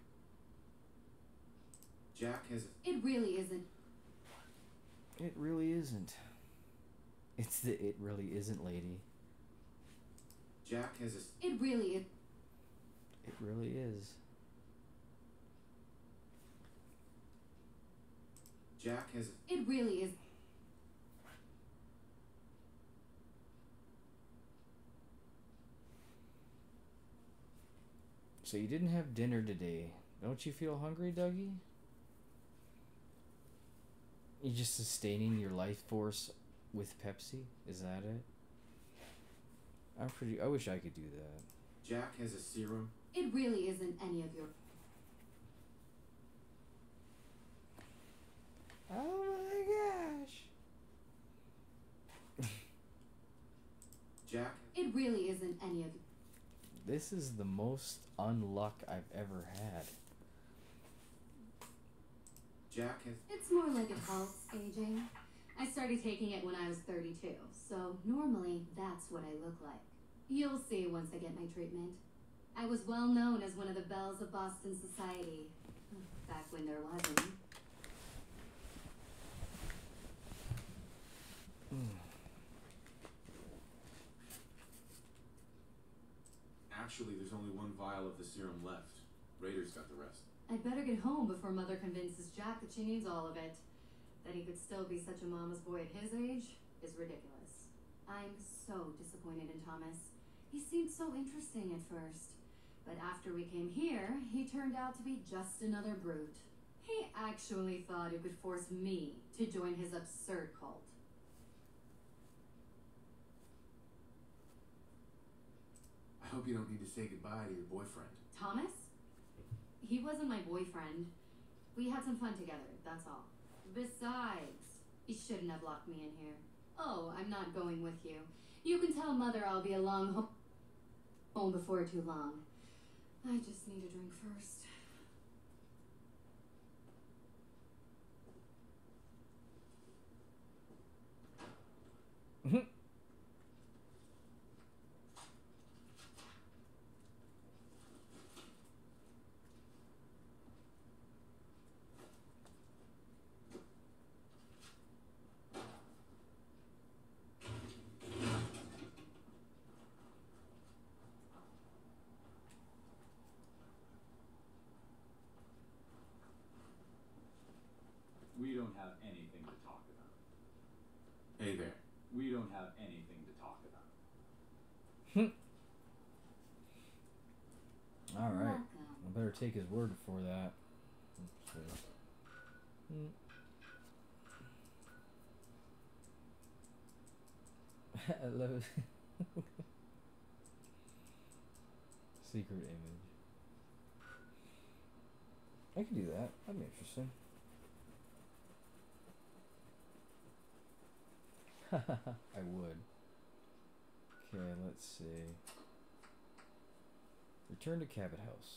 Jack has. It really isn't. It really isn't. It's the it really isn't lady. Jack has a. It really is. It really is. Jack has. It really is. So you didn't have dinner today. Don't you feel hungry, Dougie? You're just sustaining your life force with Pepsi? Is that it? I'm pretty... I wish I could do that. Jack has a serum. It really isn't any of your... Oh my gosh! Jack. It really isn't any of... This is the most unluck I've ever had. Jack has... It's more like it helps aging. I started taking it when I was thirty-two, so normally that's what I look like. You'll see once I get my treatment. I was well known as one of the belles of Boston society, back when there was any. Actually, there's only one vial of the serum left. Raiders got the rest. I'd better get home before Mother convinces Jack that she needs all of it. That he could still be such a mama's boy at his age is ridiculous. I'm so disappointed in Thomas. He seemed so interesting at first. But after we came here, he turned out to be just another brute. He actually thought he could force me to join his absurd cult. I hope you don't need to say goodbye to your boyfriend. Thomas? He wasn't my boyfriend. We had some fun together, that's all. Besides, he shouldn't have locked me in here. Oh, I'm not going with you. You can tell Mother I'll be along ho home before too long. I just need a drink first. We don't have anything to talk about. Hey there. We don't have anything to talk about. All right. Welcome. I better take his word for that. Hmm. Hello. Secret image. I can do that. That'd be interesting. I would. Okay, let's see. Return to Cabot House.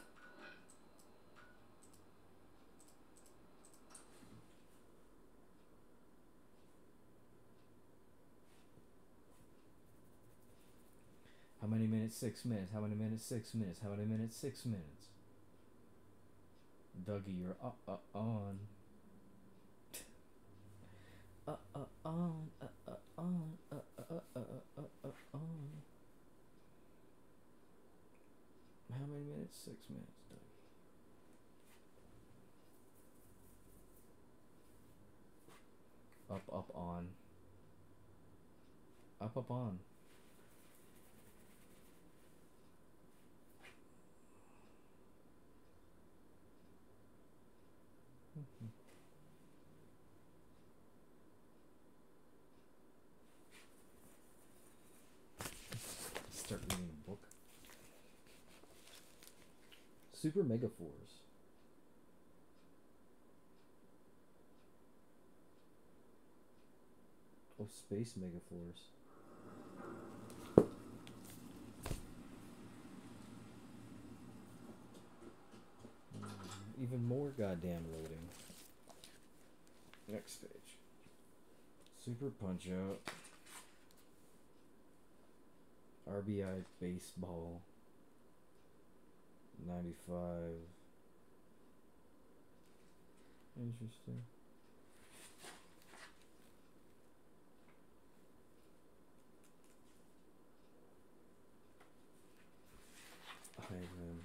How many minutes? Six minutes. How many minutes? Six minutes. How many minutes? Six minutes. Dougie, you're uh, uh, on. Uh, uh, on. Uh, uh, on. Uh, uh, uh, uh, uh, uh, on. How many minutes? Six minutes, Dougie. Up, up, on. Up, up, on. Start reading a book. Super Megaforce. Oh, Space Megaforce. Mm, even more goddamn loading. Next page. Super Punch Out. R B I baseball. ninety-five. Interesting. Ivan.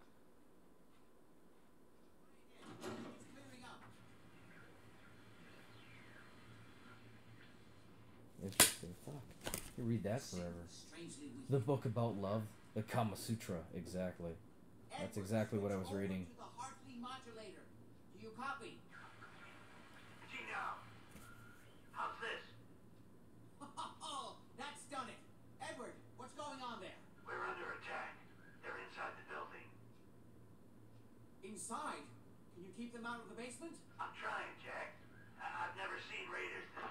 Interesting. Fuck. You read that forever. The book about love, the Kama Sutra. Exactly. That's exactly what I was reading. To the Hartley modulator. Do you copy? Gino, how's this? Oh, that's done it. Edward, what's going on there? We're under attack. They're inside the building. Inside? Can you keep them out of the basement? I'm trying, Jack. I- I've never seen raiders this...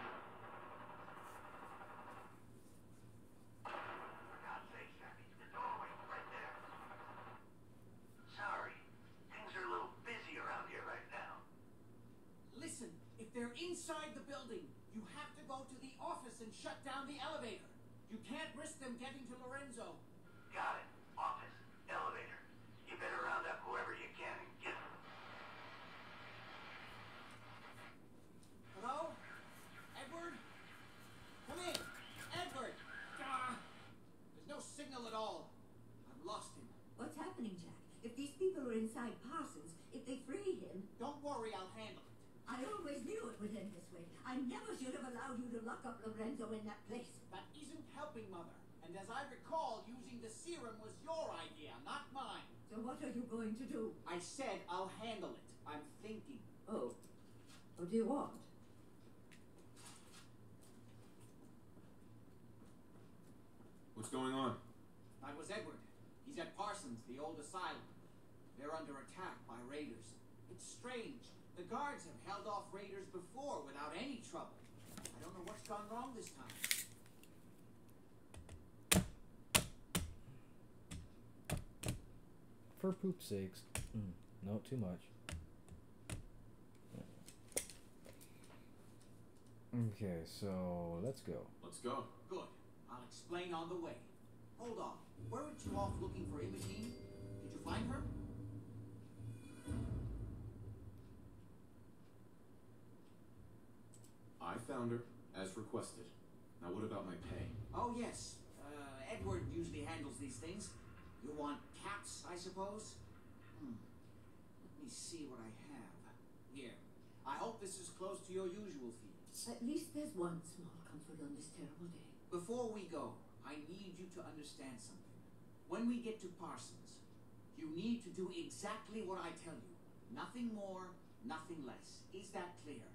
For God's sake, Sammy, the doorway right there. Sorry. Things are a little busy around here right now. Listen, if they're inside the building, you have to go to the office and shut down the elevator. You can't risk them getting to Lorenzo. Got it. Office. Elevator. You better round up whoever you can and get them. Hello? Edward? Come in. Edward! Ah, there's no signal at all. I've lost him. What's happening, Jack? If these people are inside Parsons, if they free him... Don't worry, I'll handle it. I always knew it would end this way. I never should have allowed you to lock up Lorenzo in that place. That isn't helping, Mother. And as I recall, using the serum was your idea, not mine. So what are you going to do? I said I'll handle it. I'm thinking. Oh. What do you want? What's going on? That was Edward. He's at Parsons, the old asylum. They're under attack by raiders. It's strange. The guards have held off raiders before without any trouble. I don't know what's gone wrong this time. For poop's sakes. Mm, no, too much. Okay, so let's go. Let's go. Good. I'll explain on the way. Hold on. Weren't you off looking for Imogene? Did you find her? I found her, as requested. Now what about my pay? Oh, yes. Uh, Edward usually handles these things. You want caps, I suppose? Hmm. Let me see what I have. Here. I hope this is close to your usual fees. At least there's one small comfort on this terrible day. Before we go, I need you to understand something. When we get to Parsons, you need to do exactly what I tell you. Nothing more, nothing less. Is that clear?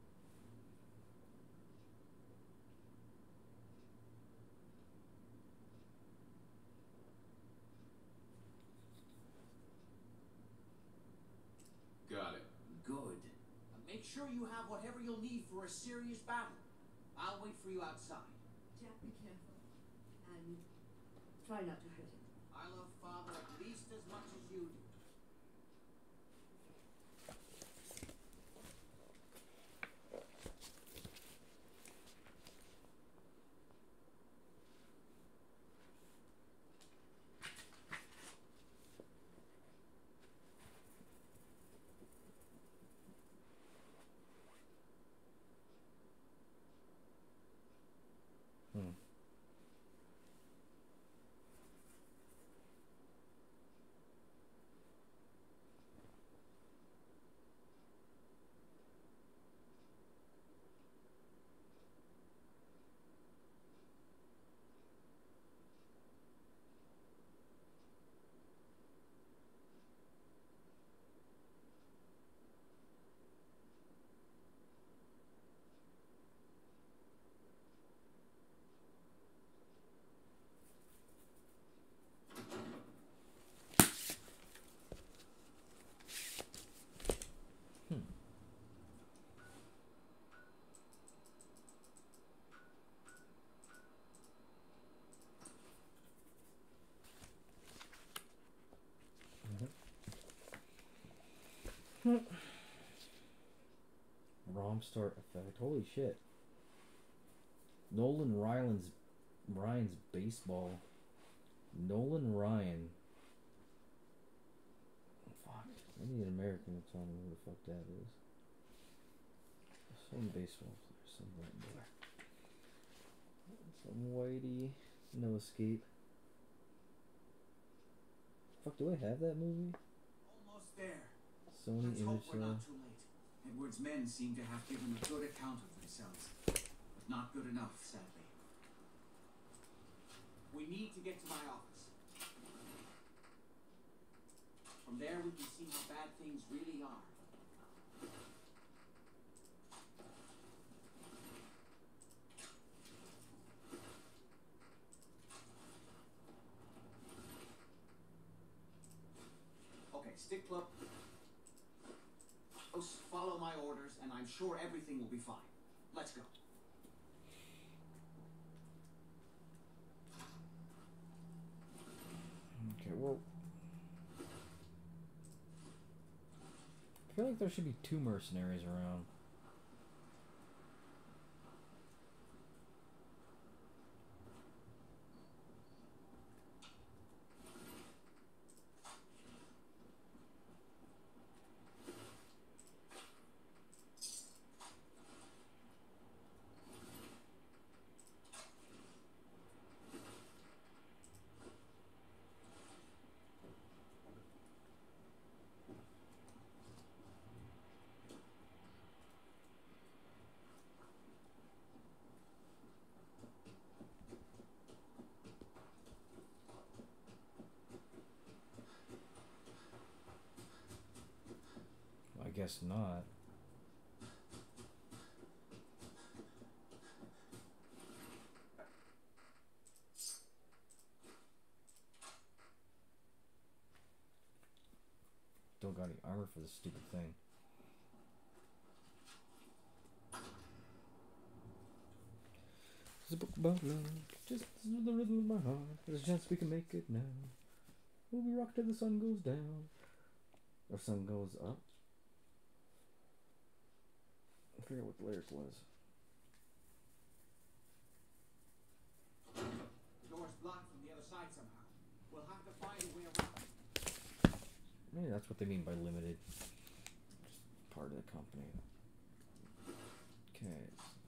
Got it. Good. Uh, make sure you have whatever you'll need for a serious battle. I'll wait for you outside. Jack, be careful. And try not to hurt him. I love Father at least as much as you do. Hmm. Romstart effect. Holy shit. Nolan Ryan's Ryan's baseball. Nolan Ryan. Fuck. I need an American to tell me who the fuck that is. Some baseball player, some white boy. Some whitey. No Escape. Fuck, do I have that movie? Almost there. Sony Let's hope we're Image. not too late. Edward's men seem to have given a good account of themselves, but not good enough, sadly. We need to get to my office. From there, we can see how bad things really are. Okay, stick close. Follow my orders, and I'm sure everything will be fine. Let's go. Okay, well, I feel like there should be two mercenaries around. I guess not. Don't got any armor for this stupid thing. It's a book about love, just the rhythm of my heart. There's a chance we can make it now. We'll be rocked till the sun goes down. Or sun goes up. I forget what the lyric was. The door's blocked from the other side somehow. We'll have to find a way around. Maybe that's what they mean by limited. Just part of the company. Okay.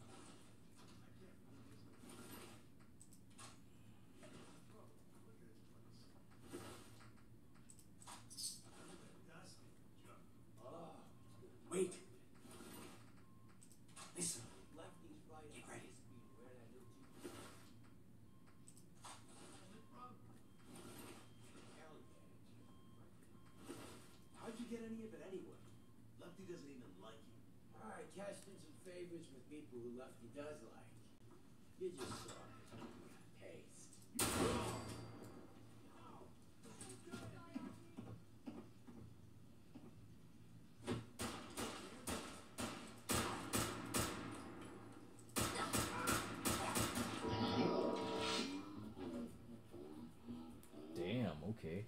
Wait. Listen. Lefty's right. Get ready. How'd you get any of it anyway? Lefty doesn't even like you. Alright, cashed in some favors with people who Lefty does like. You just saw it. Taste. Damn, okay.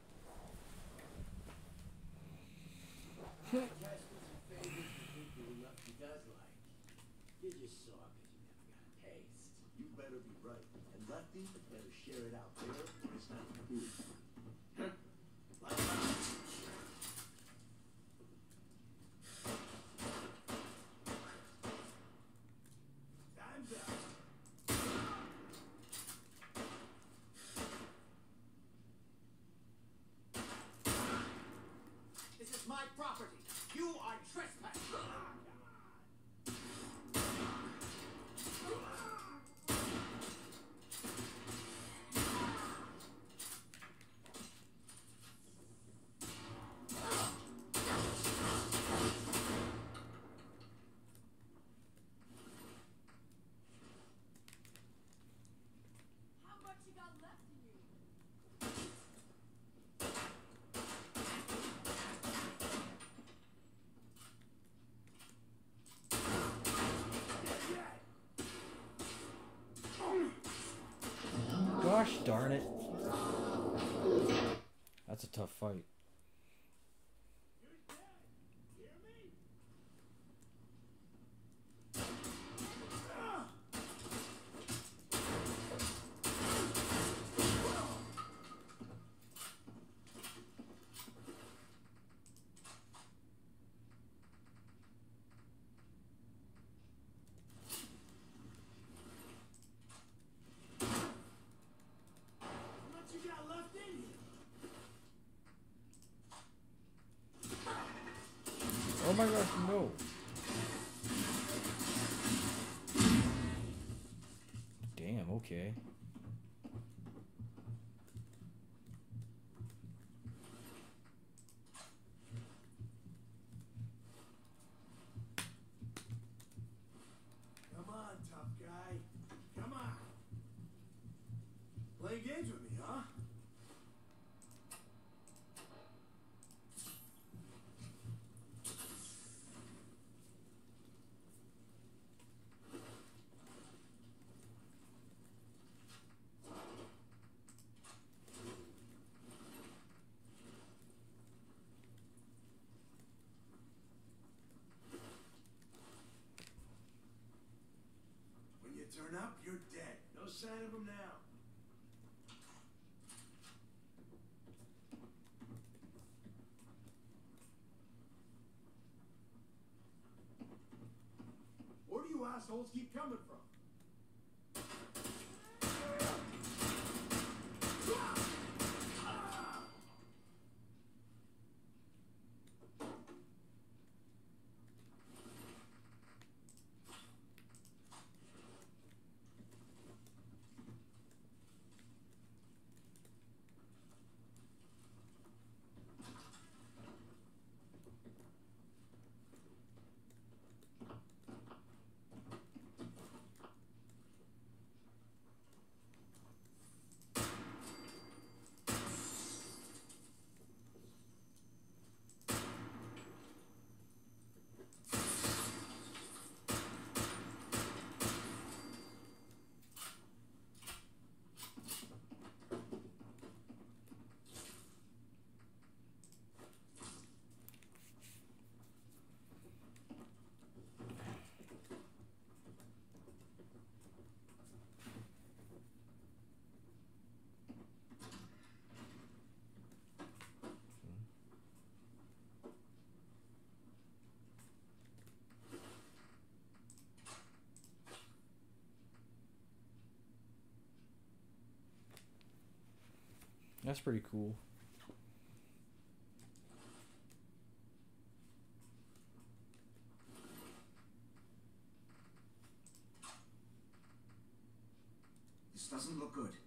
Cashed in some favors with people who Lefty does like. You just saw it because you never got a taste. You better be right. And Lefty better share it out there or it's not cool. Like that. Time's up. This is my property. You are trespassing. How much you got left in you? Gosh darn it. That's a tough fight. nine of them now. Where do you assholes keep coming from? That's pretty cool. This doesn't look good.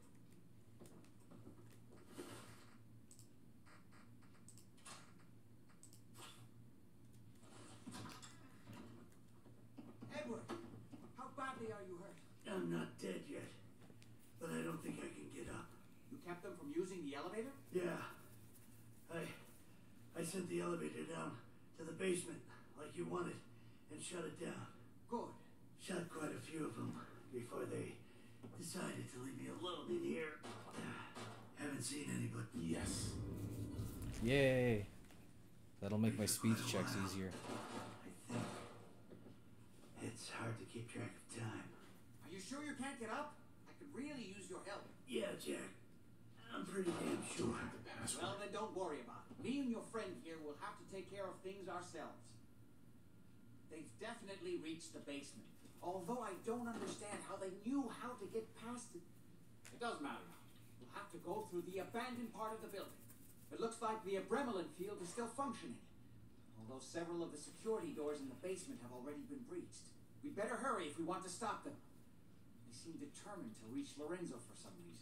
Edward, how badly are you hurt? I'm not dead yet, but I don't think I can get up. You kept them from using the elevator? Yeah. I I sent the elevator down to the basement like you wanted and shut it down. Good. Shot quite a few of them before they decided to leave me alone in here. Haven't seen any but Yes. Yay. That'll make my speech checks easier. I think it's hard to keep track of time. Are you sure you can't get up? I could really use your help. Yeah, Jack. I'm pretty damn sure. Well, then don't worry about it. Me and your friend here will have to take care of things ourselves. They've definitely reached the basement. Although I don't understand how they knew how to get past it. It doesn't matter. We'll have to go through the abandoned part of the building. It looks like the Abremlin field is still functioning. Although several of the security doors in the basement have already been breached. We'd better hurry if we want to stop them. They seem determined to reach Lorenzo for some reason.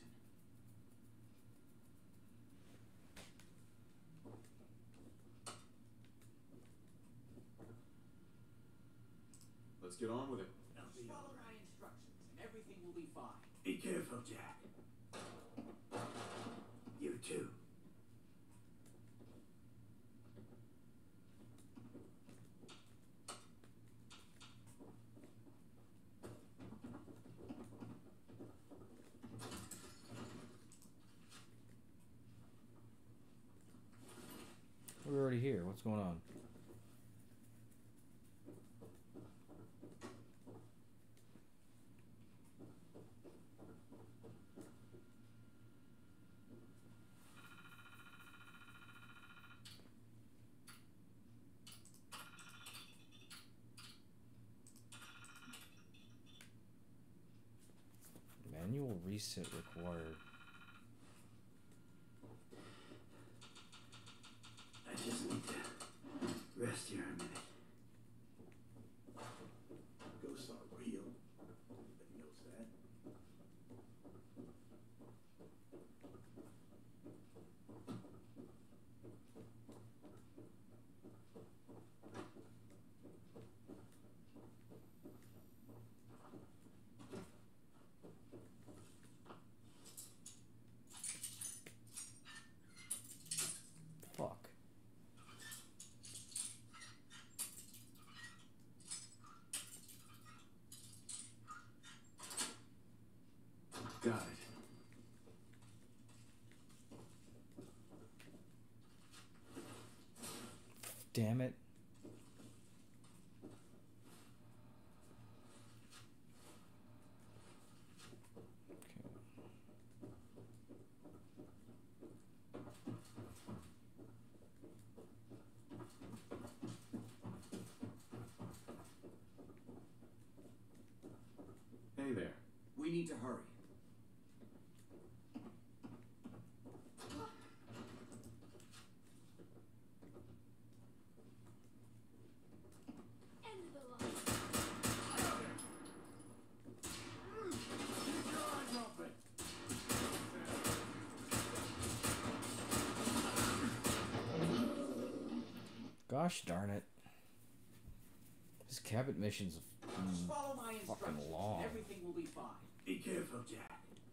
Let's get on with it. Just follow my instructions and everything will be fine. Be careful, Jack. You too. We're already here. What's going on? Manual reset required. I just need to rest here a minute. Ghosts are real. Everybody knows that. Fuck. Got it. Damn it. Okay. need to hurry. End of the line. Keep your eyes open. Gosh darn it. This Cabot mission's Just follow my fucking instructions. long. Everything will be fine. Be careful, Jack.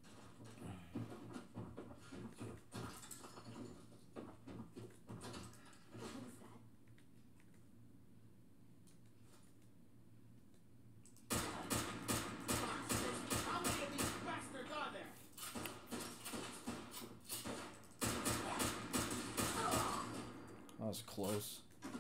How many of these bastards are there? That was close.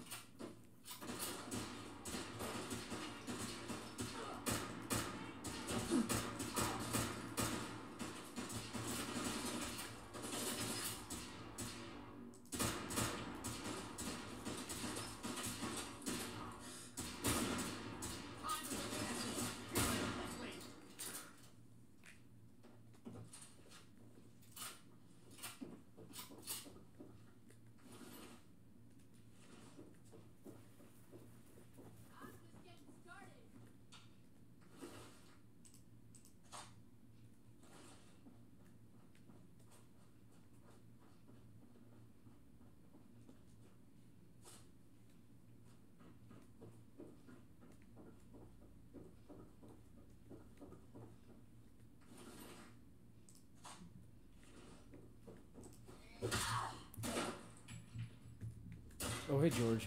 Oh, hey, George.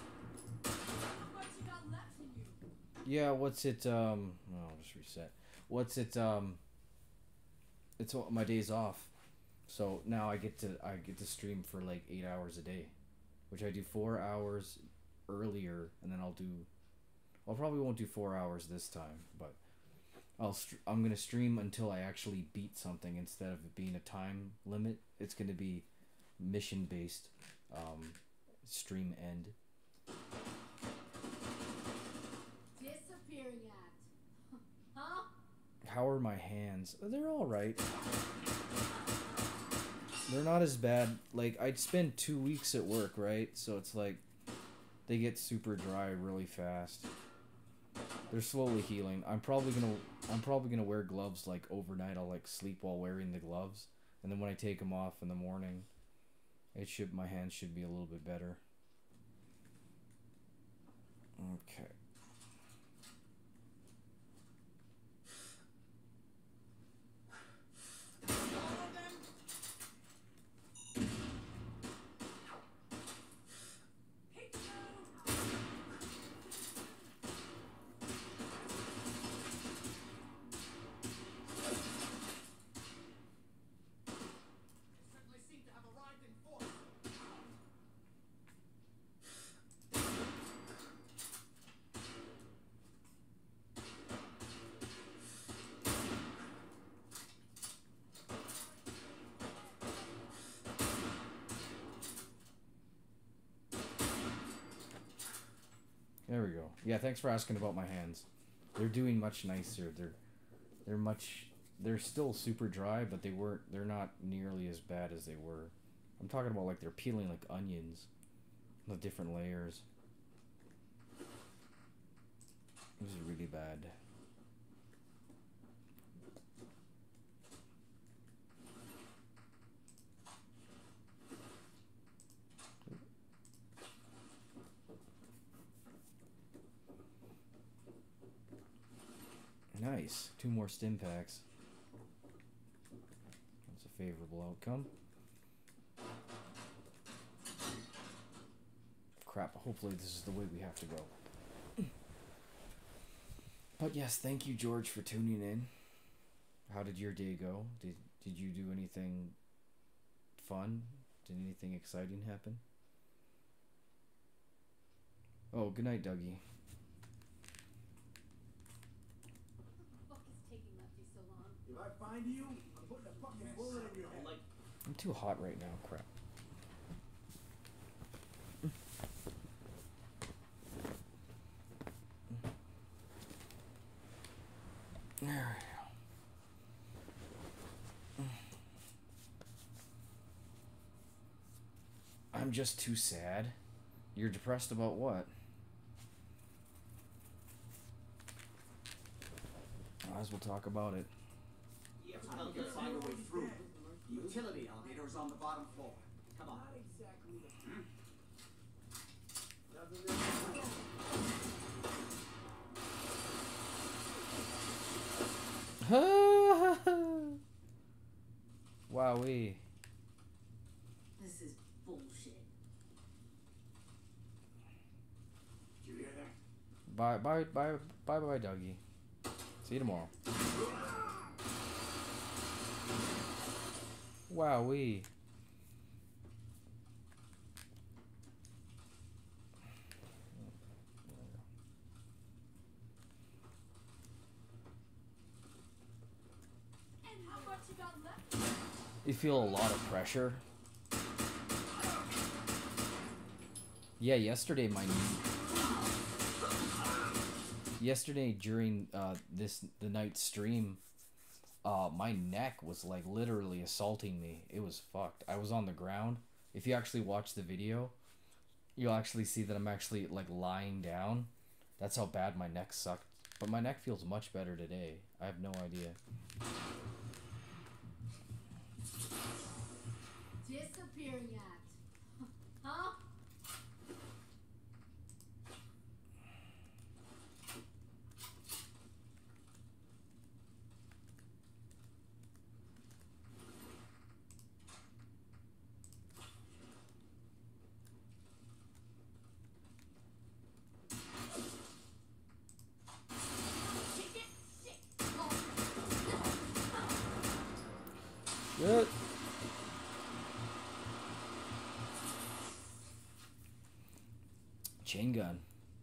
Yeah, what's it, um, oh, I'll just reset. What's it, um, it's all- my days off. So now I get to, I get to stream for like eight hours a day, which I do four hours earlier, and then I'll do, well, I probably won't do four hours this time, but I'll, str- I'm gonna stream until I actually beat something instead of it being a time limit. It's gonna be mission-based, um, stream end. Disappearing act. Huh? How are my hands? They're all right. They're not as bad. Like, I'd spend two weeks at work, right? So it's like they get super dry really fast. They're slowly healing. I'm probably gonna I'm probably gonna wear gloves like overnight. I'll like sleep while wearing the gloves, and then when I take them off in the morning, it should my hands should be a little bit better. Okay. There we go. Yeah, thanks for asking about my hands. They're doing much nicer. They're they're much they're still super dry, but they weren't they're not nearly as bad as they were. I'm talking about like they're peeling like onions. The different layers. This is really bad. Nice. Two more stim packs. That's a favorable outcome. Crap, hopefully this is the way we have to go. But yes, thank you, George, for tuning in. How did your day go? Did did you do anything fun? Did anything exciting happen? Oh, good night, Dougie. If I find you, I'm putting a fucking bullet in your head. I'm too hot right now, crap. There we go. I'm just too sad. You're depressed about what? Might as well talk about it. Yes, I'll get find a way through. The utility elevator is on the bottom floor. Come on. Not exactly. Hmm? Wowee. This is bullshit. Did you hear that? Bye, bye, bye, bye, bye, Dougie. See you tomorrow. Wowee. And how much you got left? You feel a lot of pressure. Yeah, yesterday my yesterday during uh, this the night stream, uh, my neck was like literally assaulting me. It was fucked. I was on the ground. If you actually watch the video, you'll actually see that I'm actually like lying down. That's how bad my neck sucked. But my neck feels much better today. I have no idea. Disappearing act. Huh? Good. Chain gun.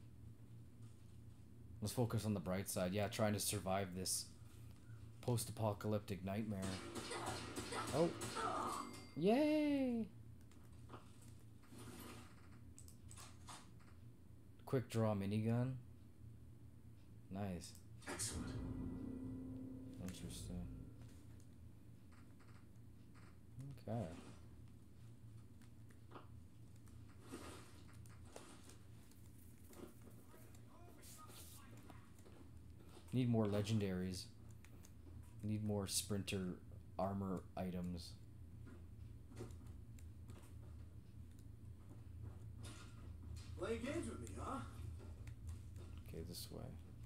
Let's focus on the bright side. Yeah, trying to survive this post-apocalyptic nightmare. Oh. Yay! Quick draw minigun. Nice. Excellent. Interesting. Okay. Need more legendaries. Need more sprinter armor items. Playing games with me, huh? Okay, this way.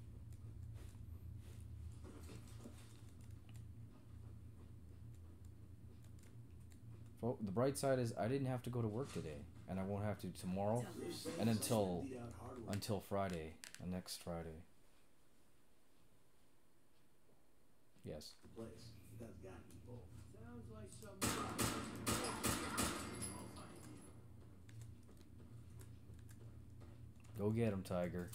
Well, the bright side is I didn't have to go to work today, and I won't have to tomorrow, and until until Friday, uh, next Friday. Yes. Place. That's gotta be bull. Sounds like something. Go get him, Tiger.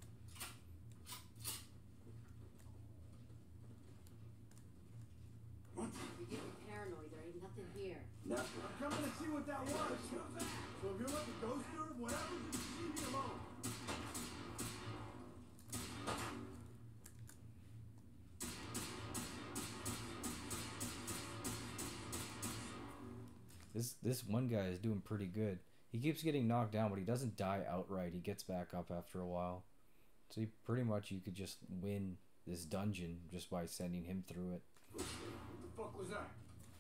You're getting paranoid. There ain't nothing here. Nothing. I'm coming to see what that was. So if you're like a ghoster or whatever, just leave me alone. This this one guy is doing pretty good. He keeps getting knocked down, but he doesn't die outright. He gets back up after a while. So he, pretty much you could just win this dungeon just by sending him through it. What the fuck was that?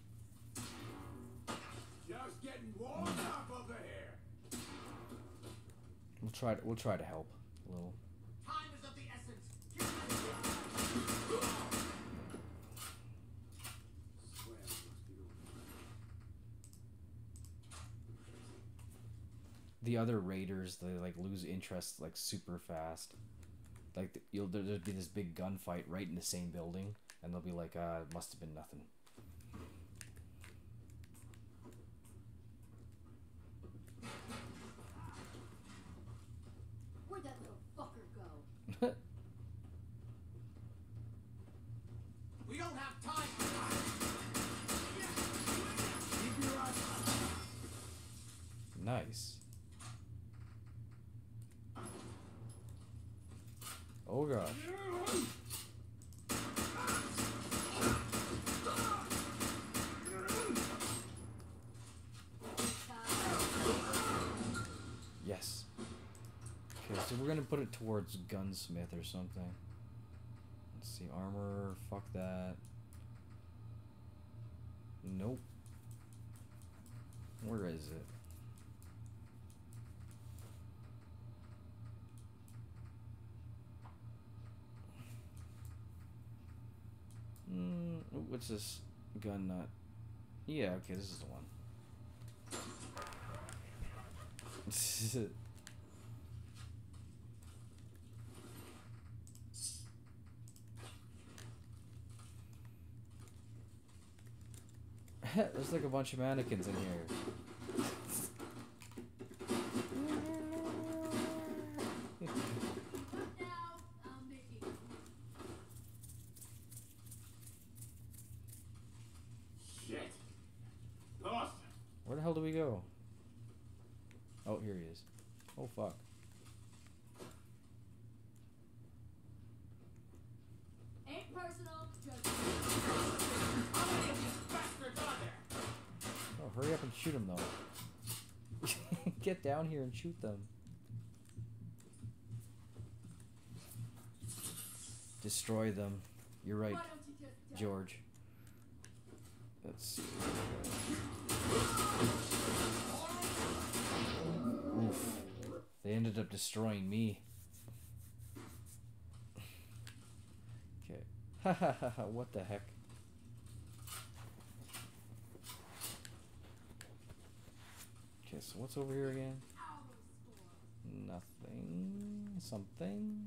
Just getting warmed up over here. We'll try to we'll try to help a little. Time is of the essence. The other raiders, they like lose interest like super fast. Like the, you'll there, there'll be this big gunfight right in the same building, and they'll be like, "Ah, it must have been nothing." Where'd that little fucker go? We don't have time for that. Keep your eyes on. Nice. Oh gosh. So we're gonna put it towards gunsmith or something. Let's see, armor, fuck that. Nope. Where is it? Mm, what's this gun nut? Yeah, okay, this is the one. There's like a bunch of mannequins in here. Shit. Lost him. Where the hell do we go? Oh, here he is. Oh, fuck. Ain't personal, just... How many of these bastards are there? Oh, hurry up and shoot him, though. Get down here and shoot them. Destroy them. You're right, Why don't you just die? George. Let's see. Oof. They ended up destroying me. Okay. Ha ha ha ha. What the heck? Okay, so what's over here again? Nothing. Something.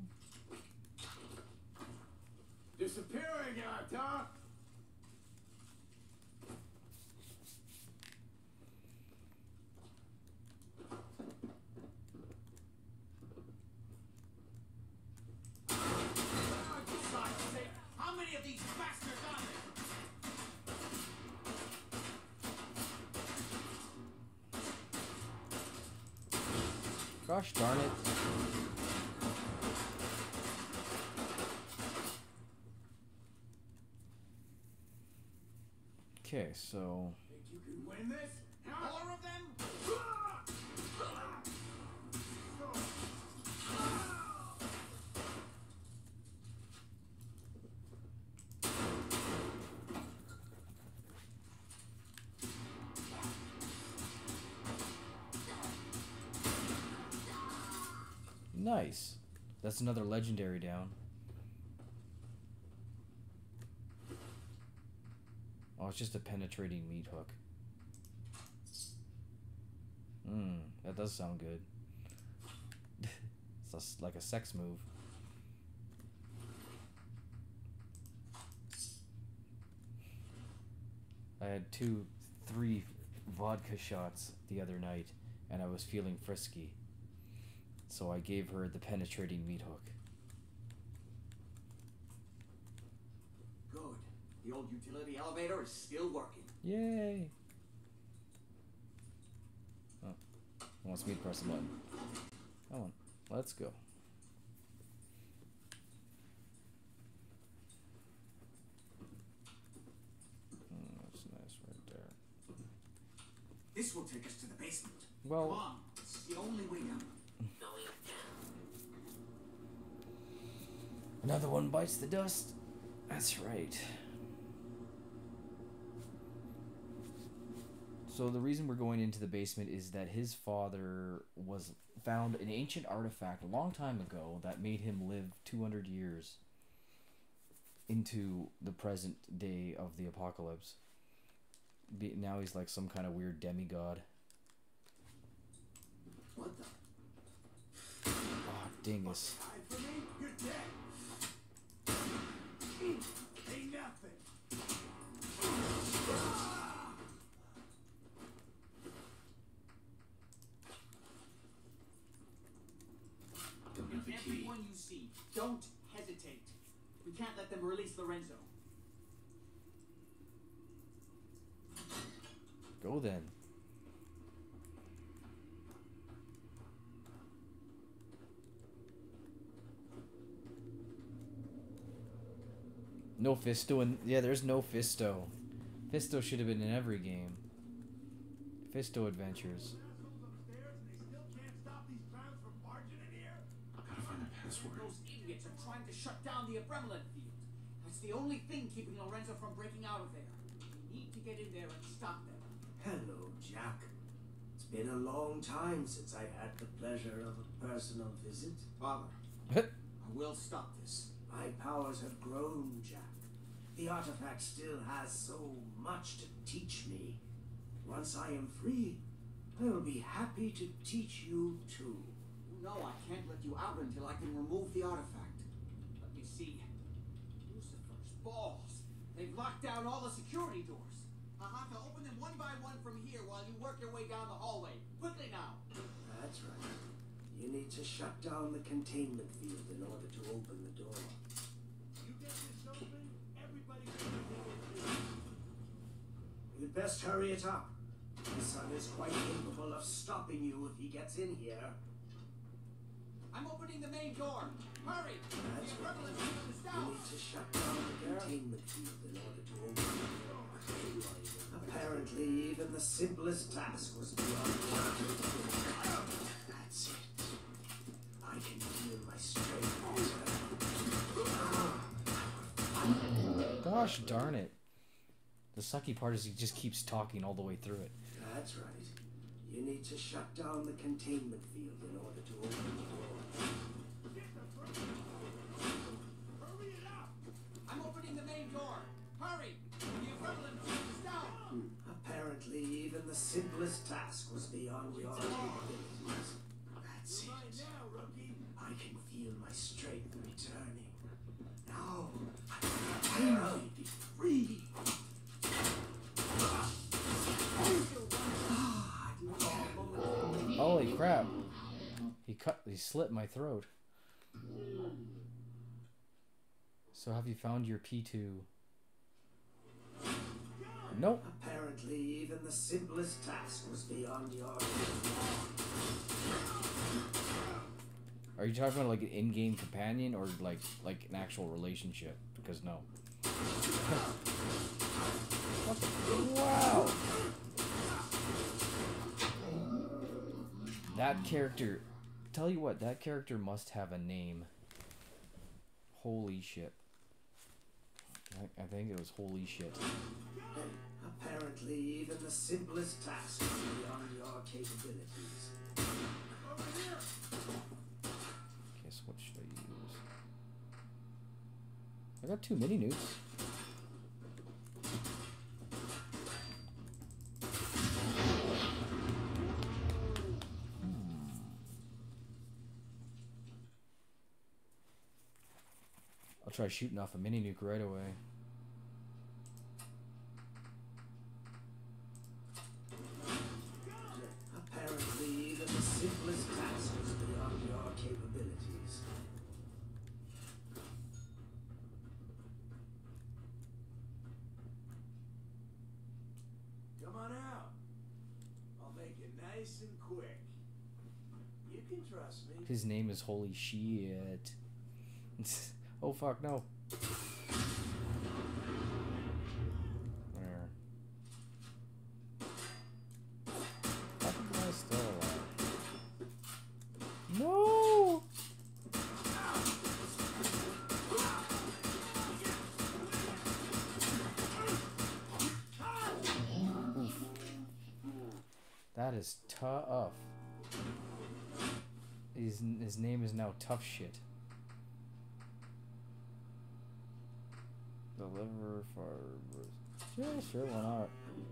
Disappearing out, huh? How many of these bastards are there? Gosh darn it. Okay, so Think you can win this? More of them? nice. That's another legendary down. Oh, it's just a penetrating meat hook. Mmm, that does sound good. It's a s like a sex move. I had two, three vodka shots the other night, and I was feeling frisky. So I gave her the penetrating meat hook. Good. The old utility elevator is still working. Yay! Oh, he wants me to press a button. Come on, let's go. Mm, that's nice right there. This will take us to the basement. Well- Come on. It's the only way down. Another one bites the dust. That's right. So the reason we're going into the basement is that his father was found an ancient artifact a long time ago that made him live two hundred years into the present day of the apocalypse. Be, now he's like some kind of weird demigod. What the? Oh, dingus. Hide from me, you're dead. Ain't nothing. Everyone you see, don't hesitate. We can't let them release Lorenzo. Go then. No Fisto in yeah, there's no Fisto. Fisto should have been in every game. Fisto Adventures. Assholes upstairs and they still can't stop these clowns from barging in here? password? Those idiots are trying to shut down the Abremlin field. That's the only thing keeping Lorenzo from breaking out of there. We need to get in there and stop them. Hello, Jack. It's been a long time since I had the pleasure of a personal visit. Father, I will stop this. My powers have grown, Jack. The artifact still has so much to teach me. Once I am free, I will be happy to teach you too. No, I can't let you out until I can remove the artifact. Let me see. Lucifer's balls. They've locked down all the security doors. I'll have to open them one by one from here while you work your way down the hallway. Quickly now. That's right. You need to shut down the containment field in order to open the door. You get this open, everybody gets You'd best hurry it up. My son is quite capable of stopping you if he gets in here. I'm opening the main door. Hurry! That's the right. Abremlin field is You down. need to shut down the containment field in order to open the door. Apparently, even the simplest task was beyond your capability. That's it. I can feel my strength return. Gosh darn it. The sucky part is he just keeps talking all the way through it. That's right. You need to shut down the containment field in order to open the door. Hurry it up! I'm opening the main door. Hurry! The Abremlin field is down. Apparently, even the simplest task was beyond your capabilities. That's it. Now, rookie. I can feel my strength returning. Now, I can finally be free. Holy crap. He cut, he slit my throat. So have you found your P two? Nope. Apparently, even the simplest task was beyond your. Are you talking about like an in-game companion or like like an actual relationship? Because no. What the- wow. That character, tell you what, that character must have a name. Holy shit. I, I think it was holy shit. Apparently, even the simplest task was beyond your capabilities. Guess what should I use? I got two mini nukes. I'll try shooting off a mini nuke right away. Apparently, even the simplest task was beyond your capabilities. Come on out. I'll make it nice and quick. You can trust me. His name is Holy Shit. Oh fuck no. Where? How come I still alive? No! Oof. That is tough. His, his name is now Tough Shit. Deliver for... Yeah, sure, why not?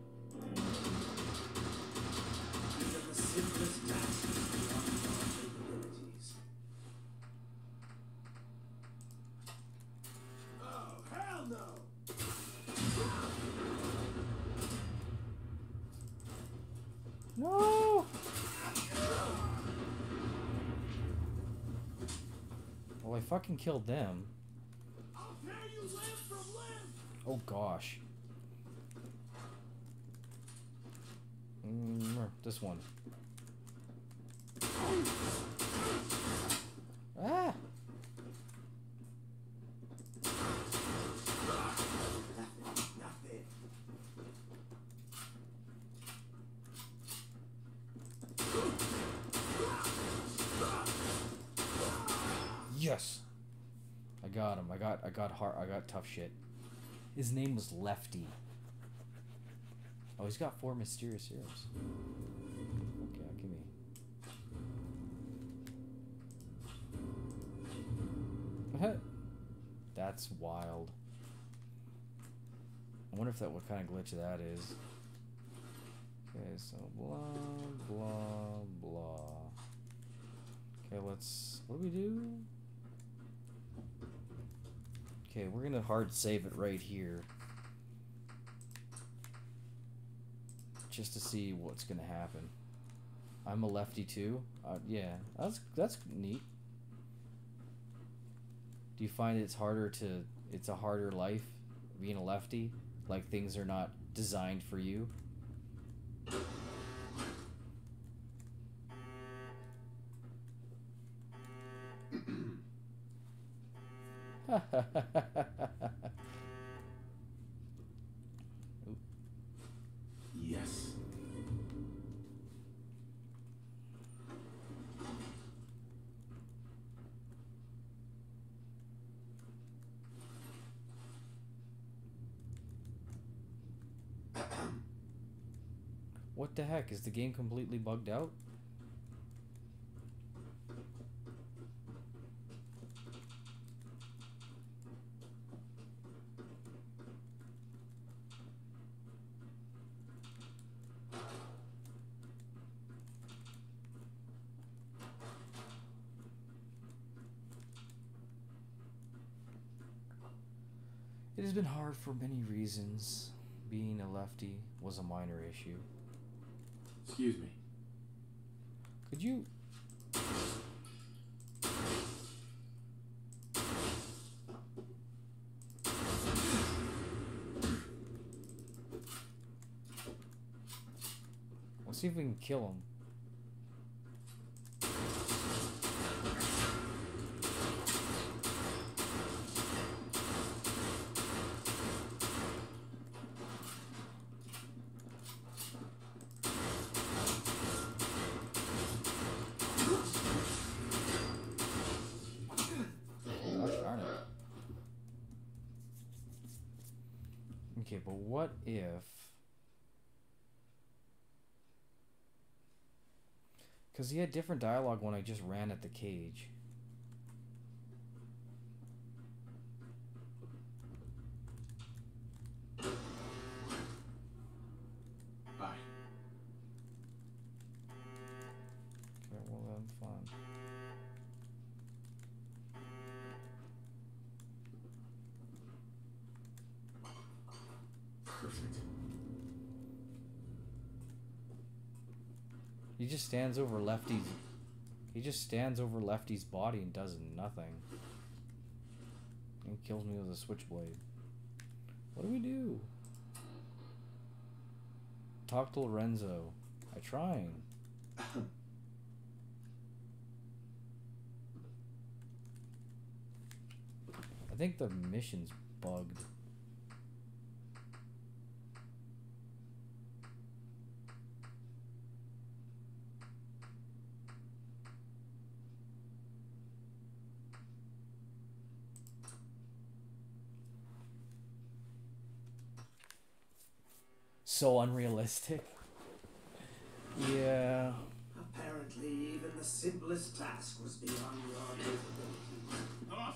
Even the simplest task was beyond your capabilities. Oh, hell no! No! Well, I fucking killed them. I'll tear you limb from limb! Oh gosh. Mm, this one. Ah! Nothing. Yes! Yes. I got him. I got I got hard I got tough shit. His name was Lefty. Oh, he's got four mysterious heroes. Okay, give me. That's wild. I wonder if that what kind of glitch that is. Okay, so blah blah blah. Okay, let's what do we do? Okay, we're gonna hard save it right here. Just to see what's gonna happen. I'm a lefty too. Uh, yeah, that's that's neat. Do you find it's harder to? It's a harder life being a lefty. Like things are not designed for you. Yes. What the heck? Is the game completely bugged out? It has been hard for many reasons. Being a lefty was a minor issue. Excuse me. Could you... Let's see if we can kill him. Okay, but what if... Because he had different dialogue when I just ran at the cage. Bye. Okay, well then, fine. Perfect. He just stands over Lefty's... He just stands over Lefty's body and does nothing. And kills me with a switchblade. What do we do? Talk to Lorenzo. I'm trying. I think the mission's bugged. So unrealistic. Yeah. Apparently, even the simplest task was beyond your capabilities.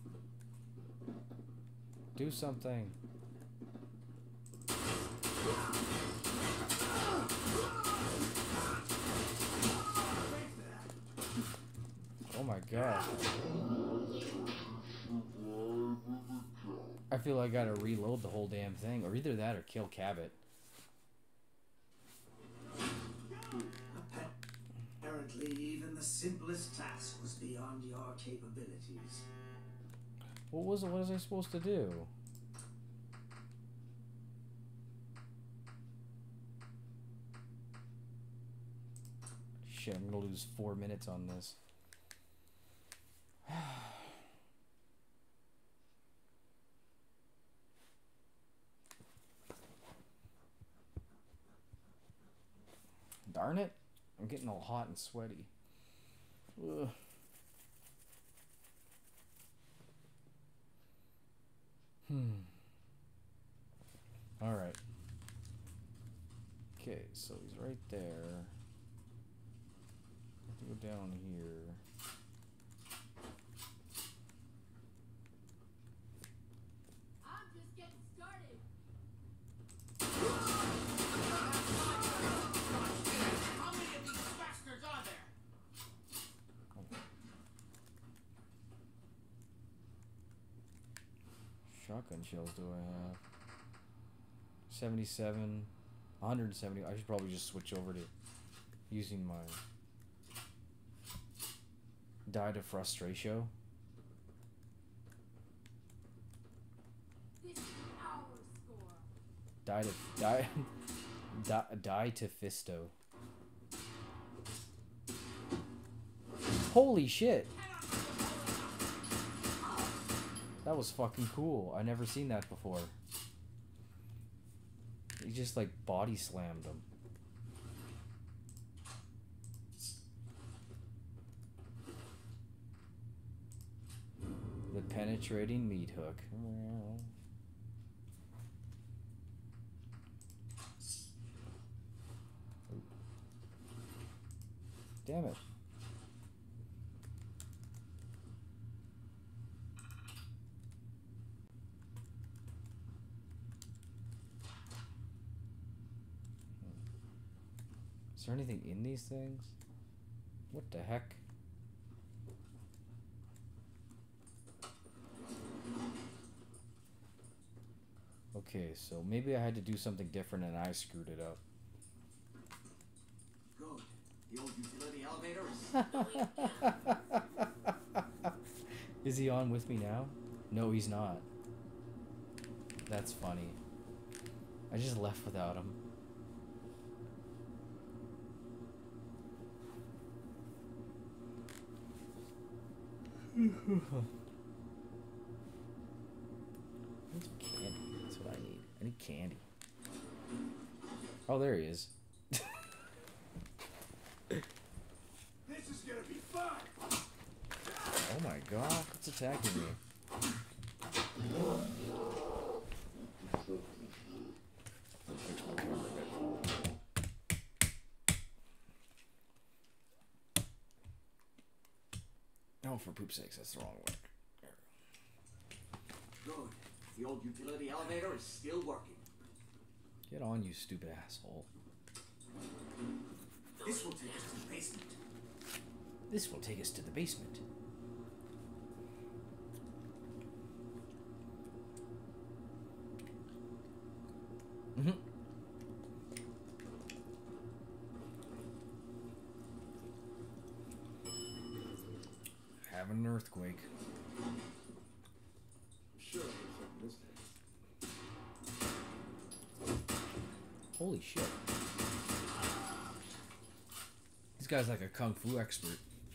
Do something. Oh my god. I feel like I gotta reload the whole damn thing, or either that or kill Cabot. Apparently, even the simplest task was beyond your capabilities. What was it? What was I supposed to do? Shit, I'm gonna lose four minutes on this. Darn it. I'm getting all hot and sweaty. Ugh. Hmm. All right. Okay, so he's right there. I have to go down here. I'm just getting started. How many of these bastards are there? Shotgun shells do I have? seventy-seven, one hundred seventy. I should probably just switch over to using my Die to Frustratio. This is our score. Die to die, die, die to Fisto. Holy shit! That was fucking cool. I never seen that before. He just like body slammed him. The penetrating meat hook. Damn it. Is there anything in these things? What the heck? Okay, so maybe I had to do something different and I screwed it up. Good. The old utility elevator is... Is he on with me now? No, he's not. That's funny. I just left without him. Need some candy. That's what I need. I need candy. Oh, there he is. This is gonna be fun. Oh my god, what's attacking me? Fix my camera a bit. Oh, for poop's sakes, that's the wrong one. Good. The old utility elevator is still working. Get on, you stupid asshole. This will take us to the basement. This will take us to the basement. Mm-hmm. Having an earthquake. Sure, there's some mistakes. Holy shit. This guy's like a kung fu expert.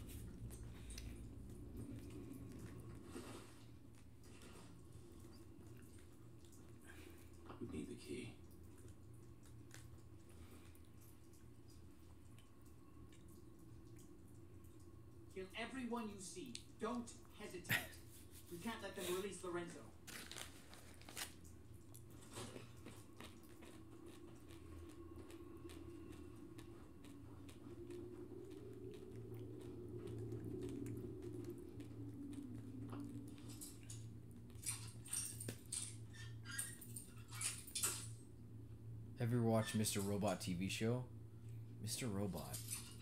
We need the key. Kill everyone you see. Don't hesitate. We can't let them release Lorenzo. Have you ever watched Mister Robot T V show? Mister Robot.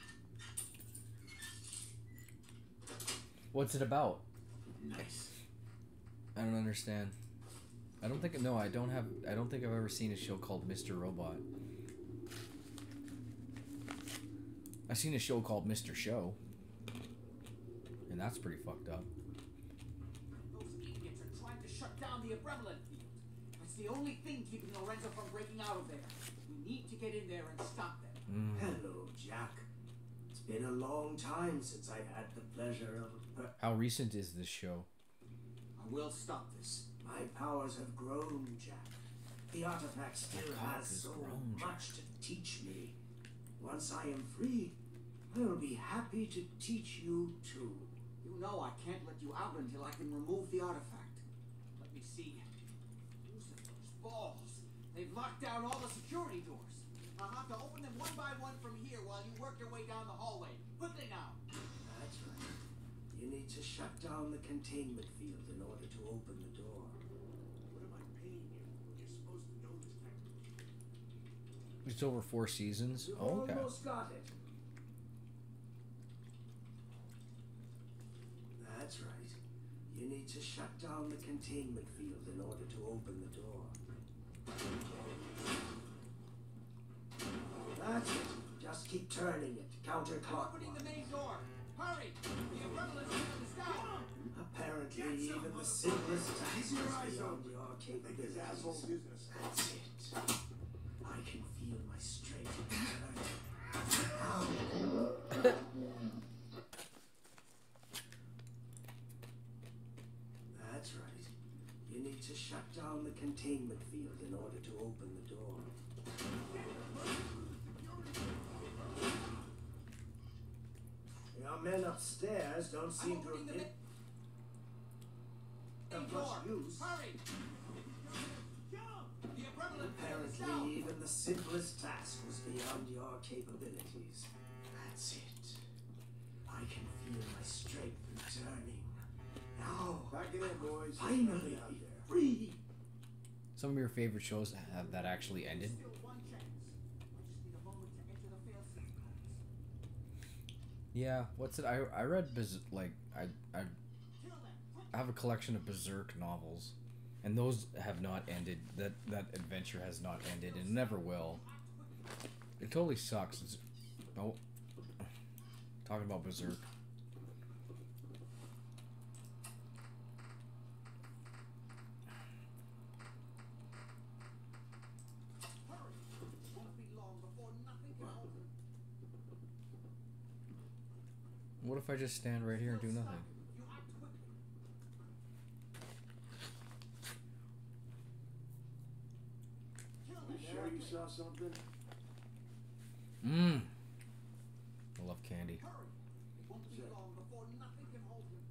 What's it about? Nice. I don't understand. I don't think no, I don't have I don't think I've ever seen a show called Mister Robot. I've seen a show called Mister Show. And that's pretty fucked up. Those idiots are trying to shut down the Abremelin field. That's the only thing keeping Lorenzo from breaking out of there. We need to get in there and stop them. Mm. Hello, Jack. It's been a long time since I've had the pleasure of... How recent is this show? I will stop this. My powers have grown, Jack. The artifact still has so grown, much to teach me. Once I am free, I will be happy to teach you too. You know I can't let you out until I can remove the artifact. Let me see. balls. They've locked down all the security doors. I'll have to open them one by one from here while you work your way down the hallway. Quickly now. That's right. You need to shut down the containment field in order to open the door. What am I paying you? You're supposed to know this kind of thing. It's over four seasons. You've Oh, okay. almost got it. That's right. You need to shut down the containment field in order to open the door. That's it. Just keep turning it counterclockwise. Opening the main door. Hurry! The umbrella system is down. Apparently, even the simplest task is beyond your capabilities. Asshole business. That's it. I can feel my strength returning. That's right. You need to shut down the containment field in order to open the door. Your men upstairs don't seem to have been of much use. Hurry! The umbrella Apparently, even the simplest task was beyond your capabilities. That's it. I can feel my strength returning. Now, Back it in, boys. finally, Out there. free. Some of your favorite shows have that actually ended. Still one chance. I just need a moment to enter the failsafe codes. Yeah, what's it? I I read Bez- like I I Kill them. Quick. I have a collection of Berserk novels, and those have not ended. That that adventure has not ended, and never will. It totally sucks. It's, oh, talking about Berserk. Hurry. It won't be long before nothing can hold them. What if I just stand right here and do nothing? You act quickly. Kill them. You sure you saw something? Mmm. I love candy. Hurry. It won't be long before nothing can hold him.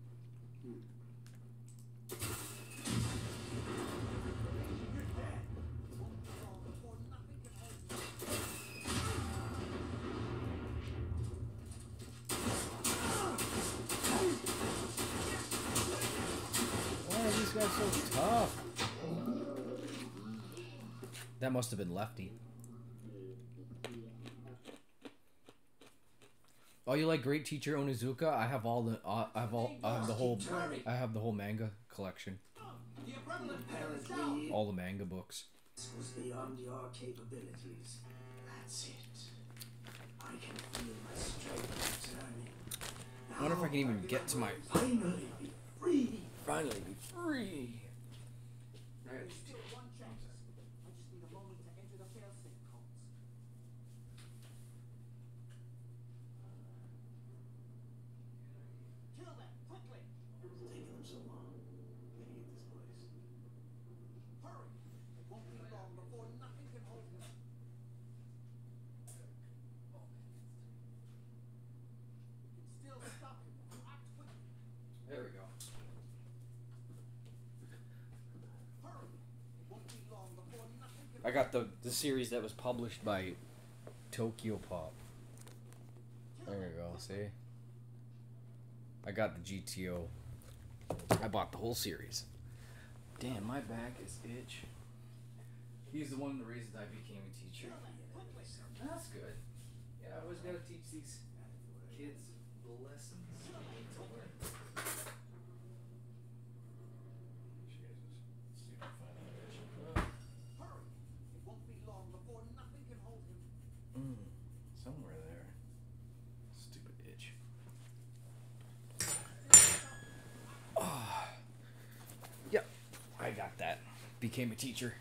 You're dead. It won't be long before nothing can hold him. Why are these guys so tough? That must have been Lefty. Oh, you like Great Teacher Onizuka? I have all the uh, I have all I have the whole I have the whole manga collection. The umbrella is down. Apparently, All the manga books. this was beyond your capabilities. That's it. I can feel my strength returning. I wonder if I can even get to my Finally, be free. finally be free. There's still one chance. I just need a moment to enter the failsafe codes. Kill them, quickly! It's taking them so long. Gotta get this place. Hurry! It won't be long before nothing can hold him. You can still stop him. You act quickly. There we go. Hurry! It won't be long before nothing can I got the the series that was published by Tokyo Pop. There you go. See, I got the G T O. I bought the whole series. Damn, my back is itch. He's the one of the reasons I became a teacher. That's good. Yeah, I always gotta teach these kids the lessons they need to learn. Hurry! It won't be long before nothing can hold him. Mm, somewhere there. Stupid itch. Oh. Yep, I got that. Became a teacher.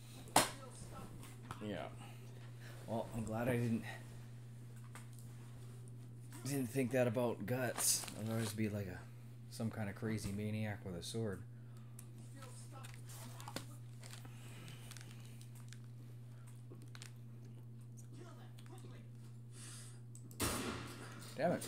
Yeah. Well, I'm glad I didn't didn't think that about Guts. I'd always be like a some kind of crazy maniac with a sword. Damn it.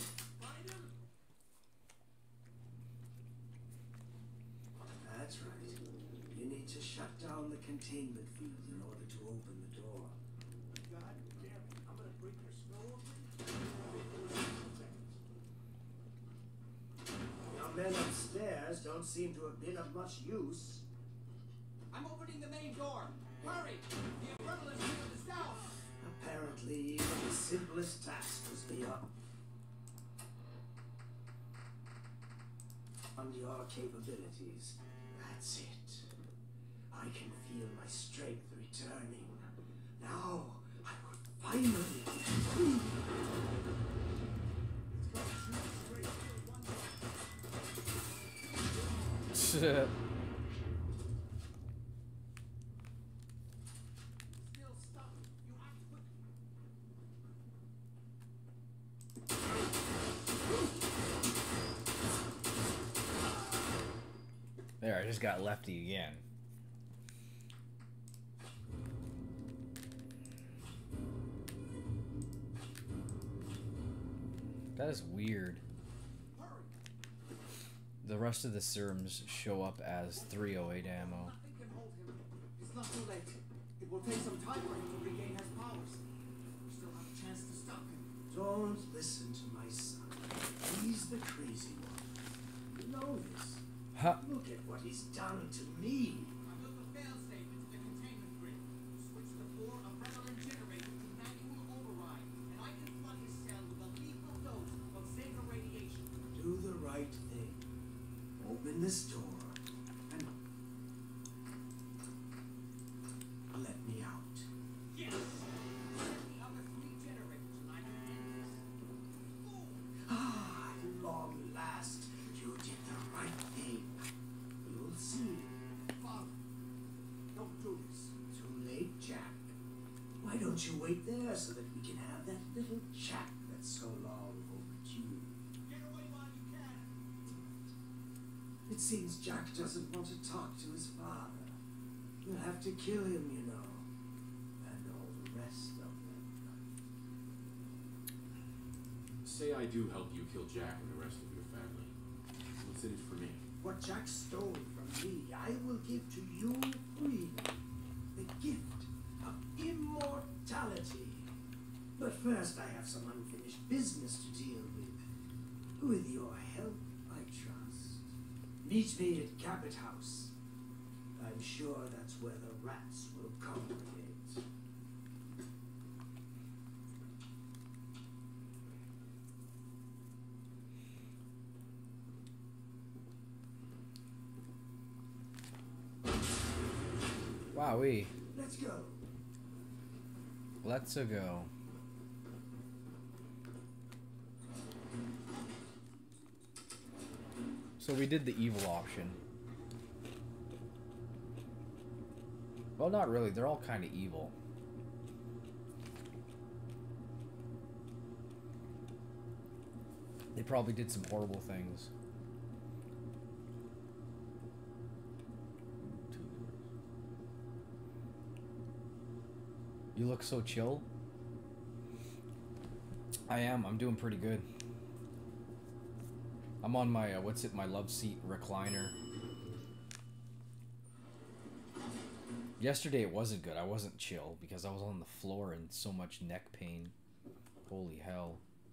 That's right. You need to shut down the containment field in order to open the door. God damn it. I'm gonna break your skull open. Your men upstairs don't seem to have been of much use. I'm opening the main door. Hurry! The adrenaline field is down. Apparently, even the simplest task was beyond your capabilities. That's it. I can feel my strength returning. Now, I would finally be free. Shit. There, I just got lefty again. That is weird. The rest of the serums show up as three oh eight ammo. Nothing can hold him. It's not too late. It will take some time for him to regain his powers. We still have a chance to stop him. Don't listen to my son. He's the crazy one. You know this. Huh. Look at what he's done to me. I built a failsafe into the containment grid. Switch the four adrenaline generator to manual override, and I can flood his cell with a lethal dose of Zeta radiation. Do the right thing. Open this door and let me out. Yes! The other three generators, and I can end this. Ah, at long last, you did the right thing. You'll see. Father, don't do this. Too late, Jack. Why don't you wait there so that we can have that little chat that's so long overdue? Get away while you can. It seems Jack doesn't want to talk to his father. You'll have to kill him, you know. And all the rest of them. Say I do help you kill Jack and the rest of your family. What's in it for me? What Jack stole from me, I will give to you freely. The gift of immortality. But first I have some unfinished business to deal with. With your help, I trust. Meet me at Cabot House. I'm sure that's where the rats will congregate. Wowee. Let's go. Let's a go. So we did the evil option. Well, not really. They're all kind of evil. They probably did some horrible things. You look so chill. I am. I'm doing pretty good. I'm on my, uh, what's it, my love seat recliner. Yesterday it wasn't good. I wasn't chill because I was on the floor and so much neck pain. Holy hell.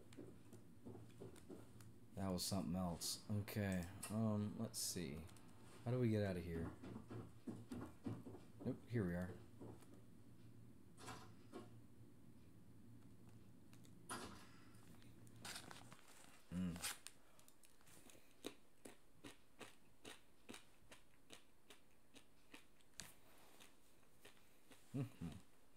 That was something else. Okay, um, let's see. How do we get out of here? Nope, here we are. Mm. Mm-hmm.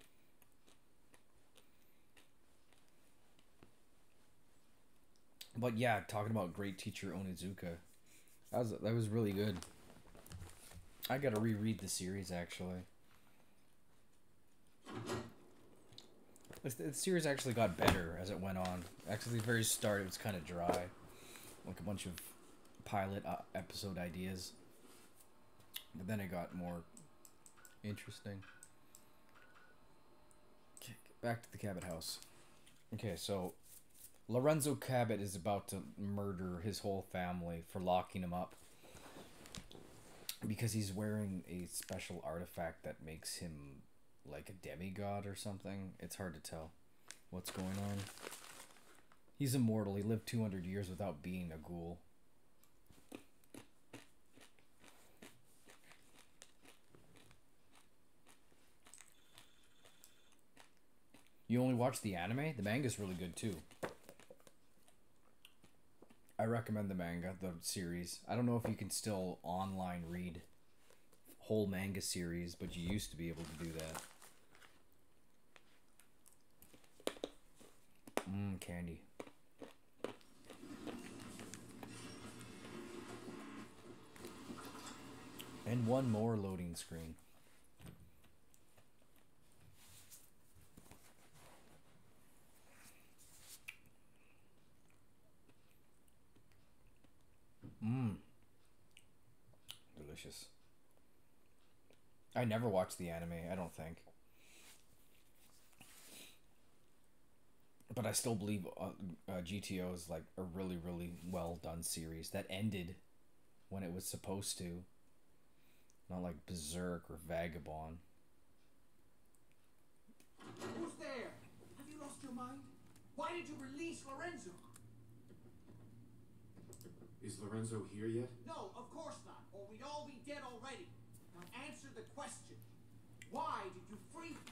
But yeah, talking about great teacher Onizuka, that was that was really good. I gotta reread the series actually. The, the series actually got better as it went on. Actually, the very start it was kind of dry, like a bunch of pilot uh, episode ideas. But then it got more interesting. Okay, back to the Cabot house. Okay, so Lorenzo Cabot is about to murder his whole family for locking him up. Because he's wearing a special artifact that makes him like a demigod or something. It's hard to tell what's going on. He's immortal. He lived two hundred years without being a ghoul. You only watch the anime? The manga's really good too. I recommend the manga, the series. I don't know if you can still online read whole manga series, but you used to be able to do that. Mmm, candy. And one more loading screen. Mmm. Delicious. I never watched the anime, I don't think. But I still believe uh, uh, G T O is like a really, really well done series that ended when it was supposed to. Not like Berserk or Vagabond. Who's there? Have you lost your mind? Why did you release Lorenzo? Is Lorenzo here yet? No, of course not, or we'd all be dead already. Now answer the question. Why did you free him?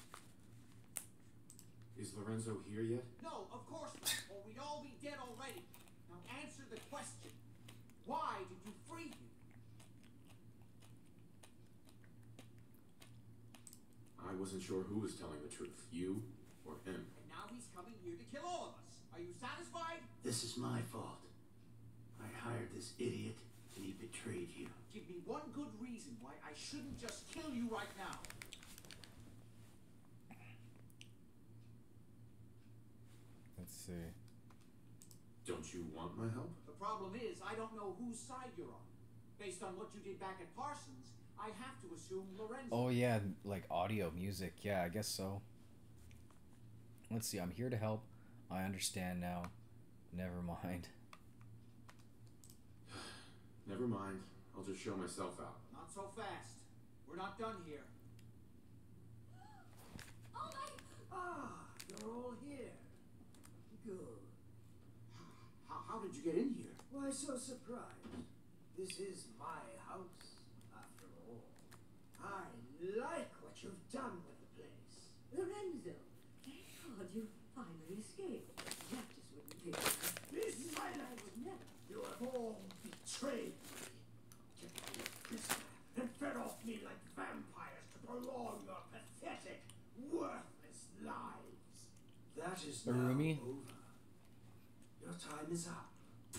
Is Lorenzo here yet? No, of course not, or we'd all be dead already. Now answer the question. Why did you free him? I wasn't sure who was telling the truth, you or him. And now he's coming here to kill all of us. Are you satisfied? This is my fault. I hired this idiot, and he betrayed you. Give me one good reason why I shouldn't just kill you right now. Let's see. Don't you want my help? The problem is, I don't know whose side you're on. Based on what you did back at Parsons, I have to assume Lorenzo. Oh yeah, like audio, music. Yeah, I guess so. Let's see, I'm here to help. I understand now. Never mind. Never mind. I'll just show myself out. Not so fast. We're not done here. Oh my! Ah, you're all here. Good. How, how did you get in here? Why so surprised? This is my house, after all. I like what you've done with the place. Lorenzo, thank God you finally escaped. That just wouldn't take it. Be silent! would never. You have all betrayed me. Kept me a prisoner and fed off me like vampires to prolong your pathetic, worthless lives. That is now Arumi? over. Your time is up.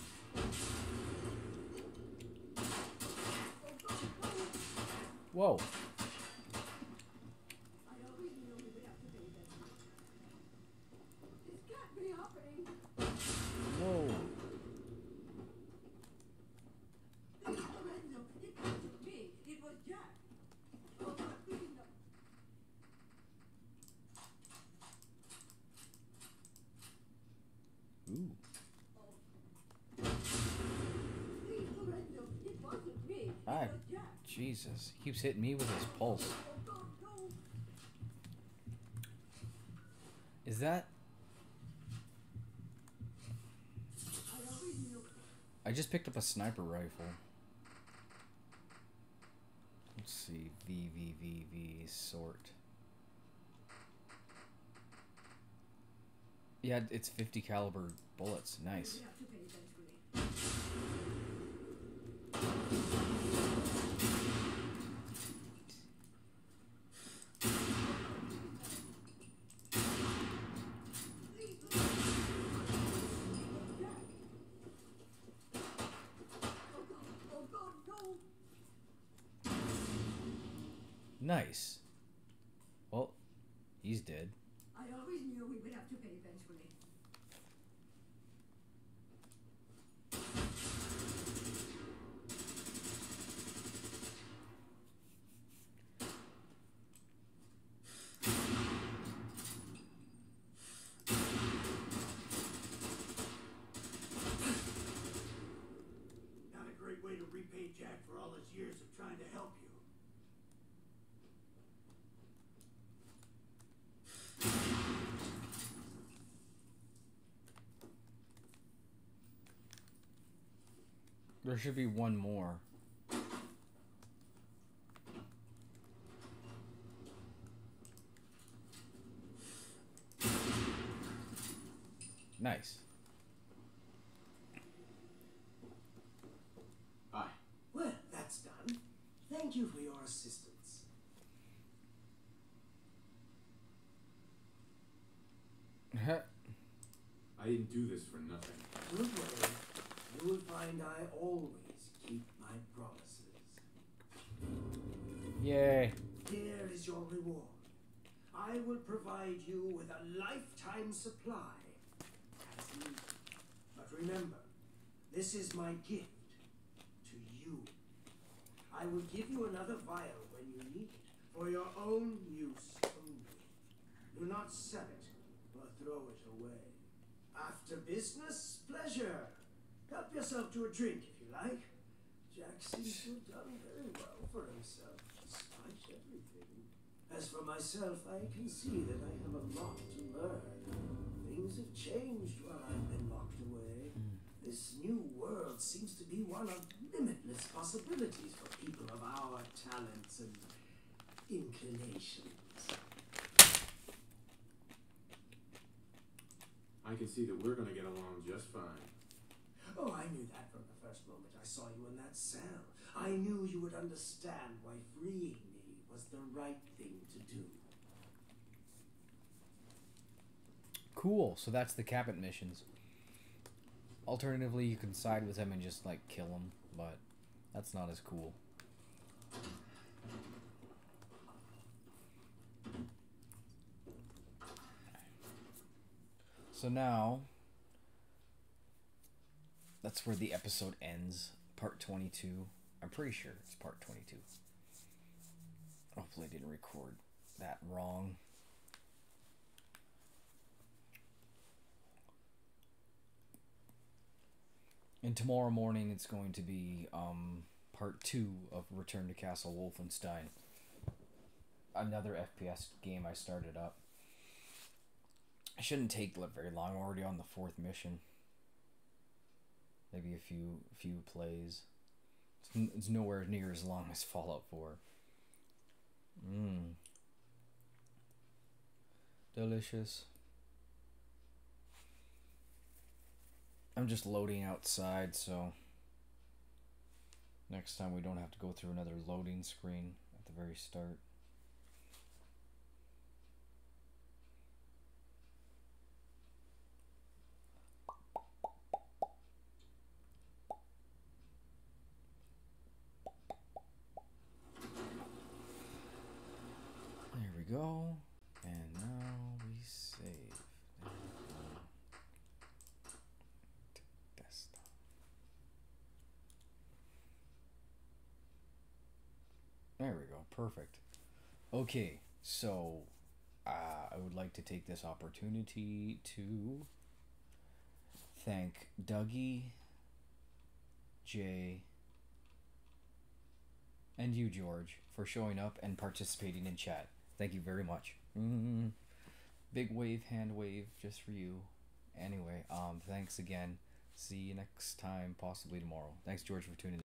Whoa. I always knew we would have to do this. This can't be happening. Whoa. Lorenzo, it wasn't me. It was Jack. Oh, God, we didn't know. Ooh. Please, Lorenzo, it wasn't me. It Ah, was Jack. Jesus. He keeps hitting me with his pulse. Oh, God, no. Is that... I always knew. I just picked up a sniper rifle. Let's see. V, V, V, V, sort. Yeah, it's fifty caliber bullets. Nice. We have to pay eventually. Oh, God, no. Nice. Well, he's dead. I always knew we would have to pay eventually. Not a great way to repay Jack for all his years of There should be one more. Nice. Hi. Well, that's done. Thank you for your assistance. I didn't do this for nothing. Don't worry. You will find I always keep my promises. Yay. Here is your reward. I will provide you with a lifetime supply. As needed. But remember, this is my gift to you. I will give you another vial when you need it, for your own use only. Do not sell it or throw it away. After business, pleasure. Help yourself to a drink if you like. Jack seems to have done very well for himself, despite everything. As for myself, I can see that I have a lot to learn. Things have changed while I've been locked away. This new world seems to be one of limitless possibilities for people of our talents and inclinations. I can see that we're gonna get along just fine. Oh, I knew that from the first moment I saw you in that cell. I knew you would understand why freeing me was the right thing to do. Cool. So that's the Cabot missions. Alternatively, you can side with him and just like kill him, but that's not as cool. So now, that's where the episode ends. Part twenty-two. I'm pretty sure it's part twenty-two. Hopefully I didn't record that wrong. And tomorrow morning it's going to be um, part two of Return to Castle Wolfenstein. Another F P S game I started up. It shouldn't take very long. We're already on the fourth mission. Maybe a few few plays. It's, it's nowhere near as long as Fallout four. Mmm. Delicious. I'm just loading outside, so next time we don't have to go through another loading screen at the very start. There we go. And now we save. There we go. Desktop. There we go. Perfect. Okay, so uh, I would like to take this opportunity to thank Dougie, Jay, and you, George, for showing up and participating in chat. Thank you very much. Mm-hmm. Big wave, hand wave, just for you. Anyway, um, thanks again. See you next time, possibly tomorrow. Thanks, George, for tuning in.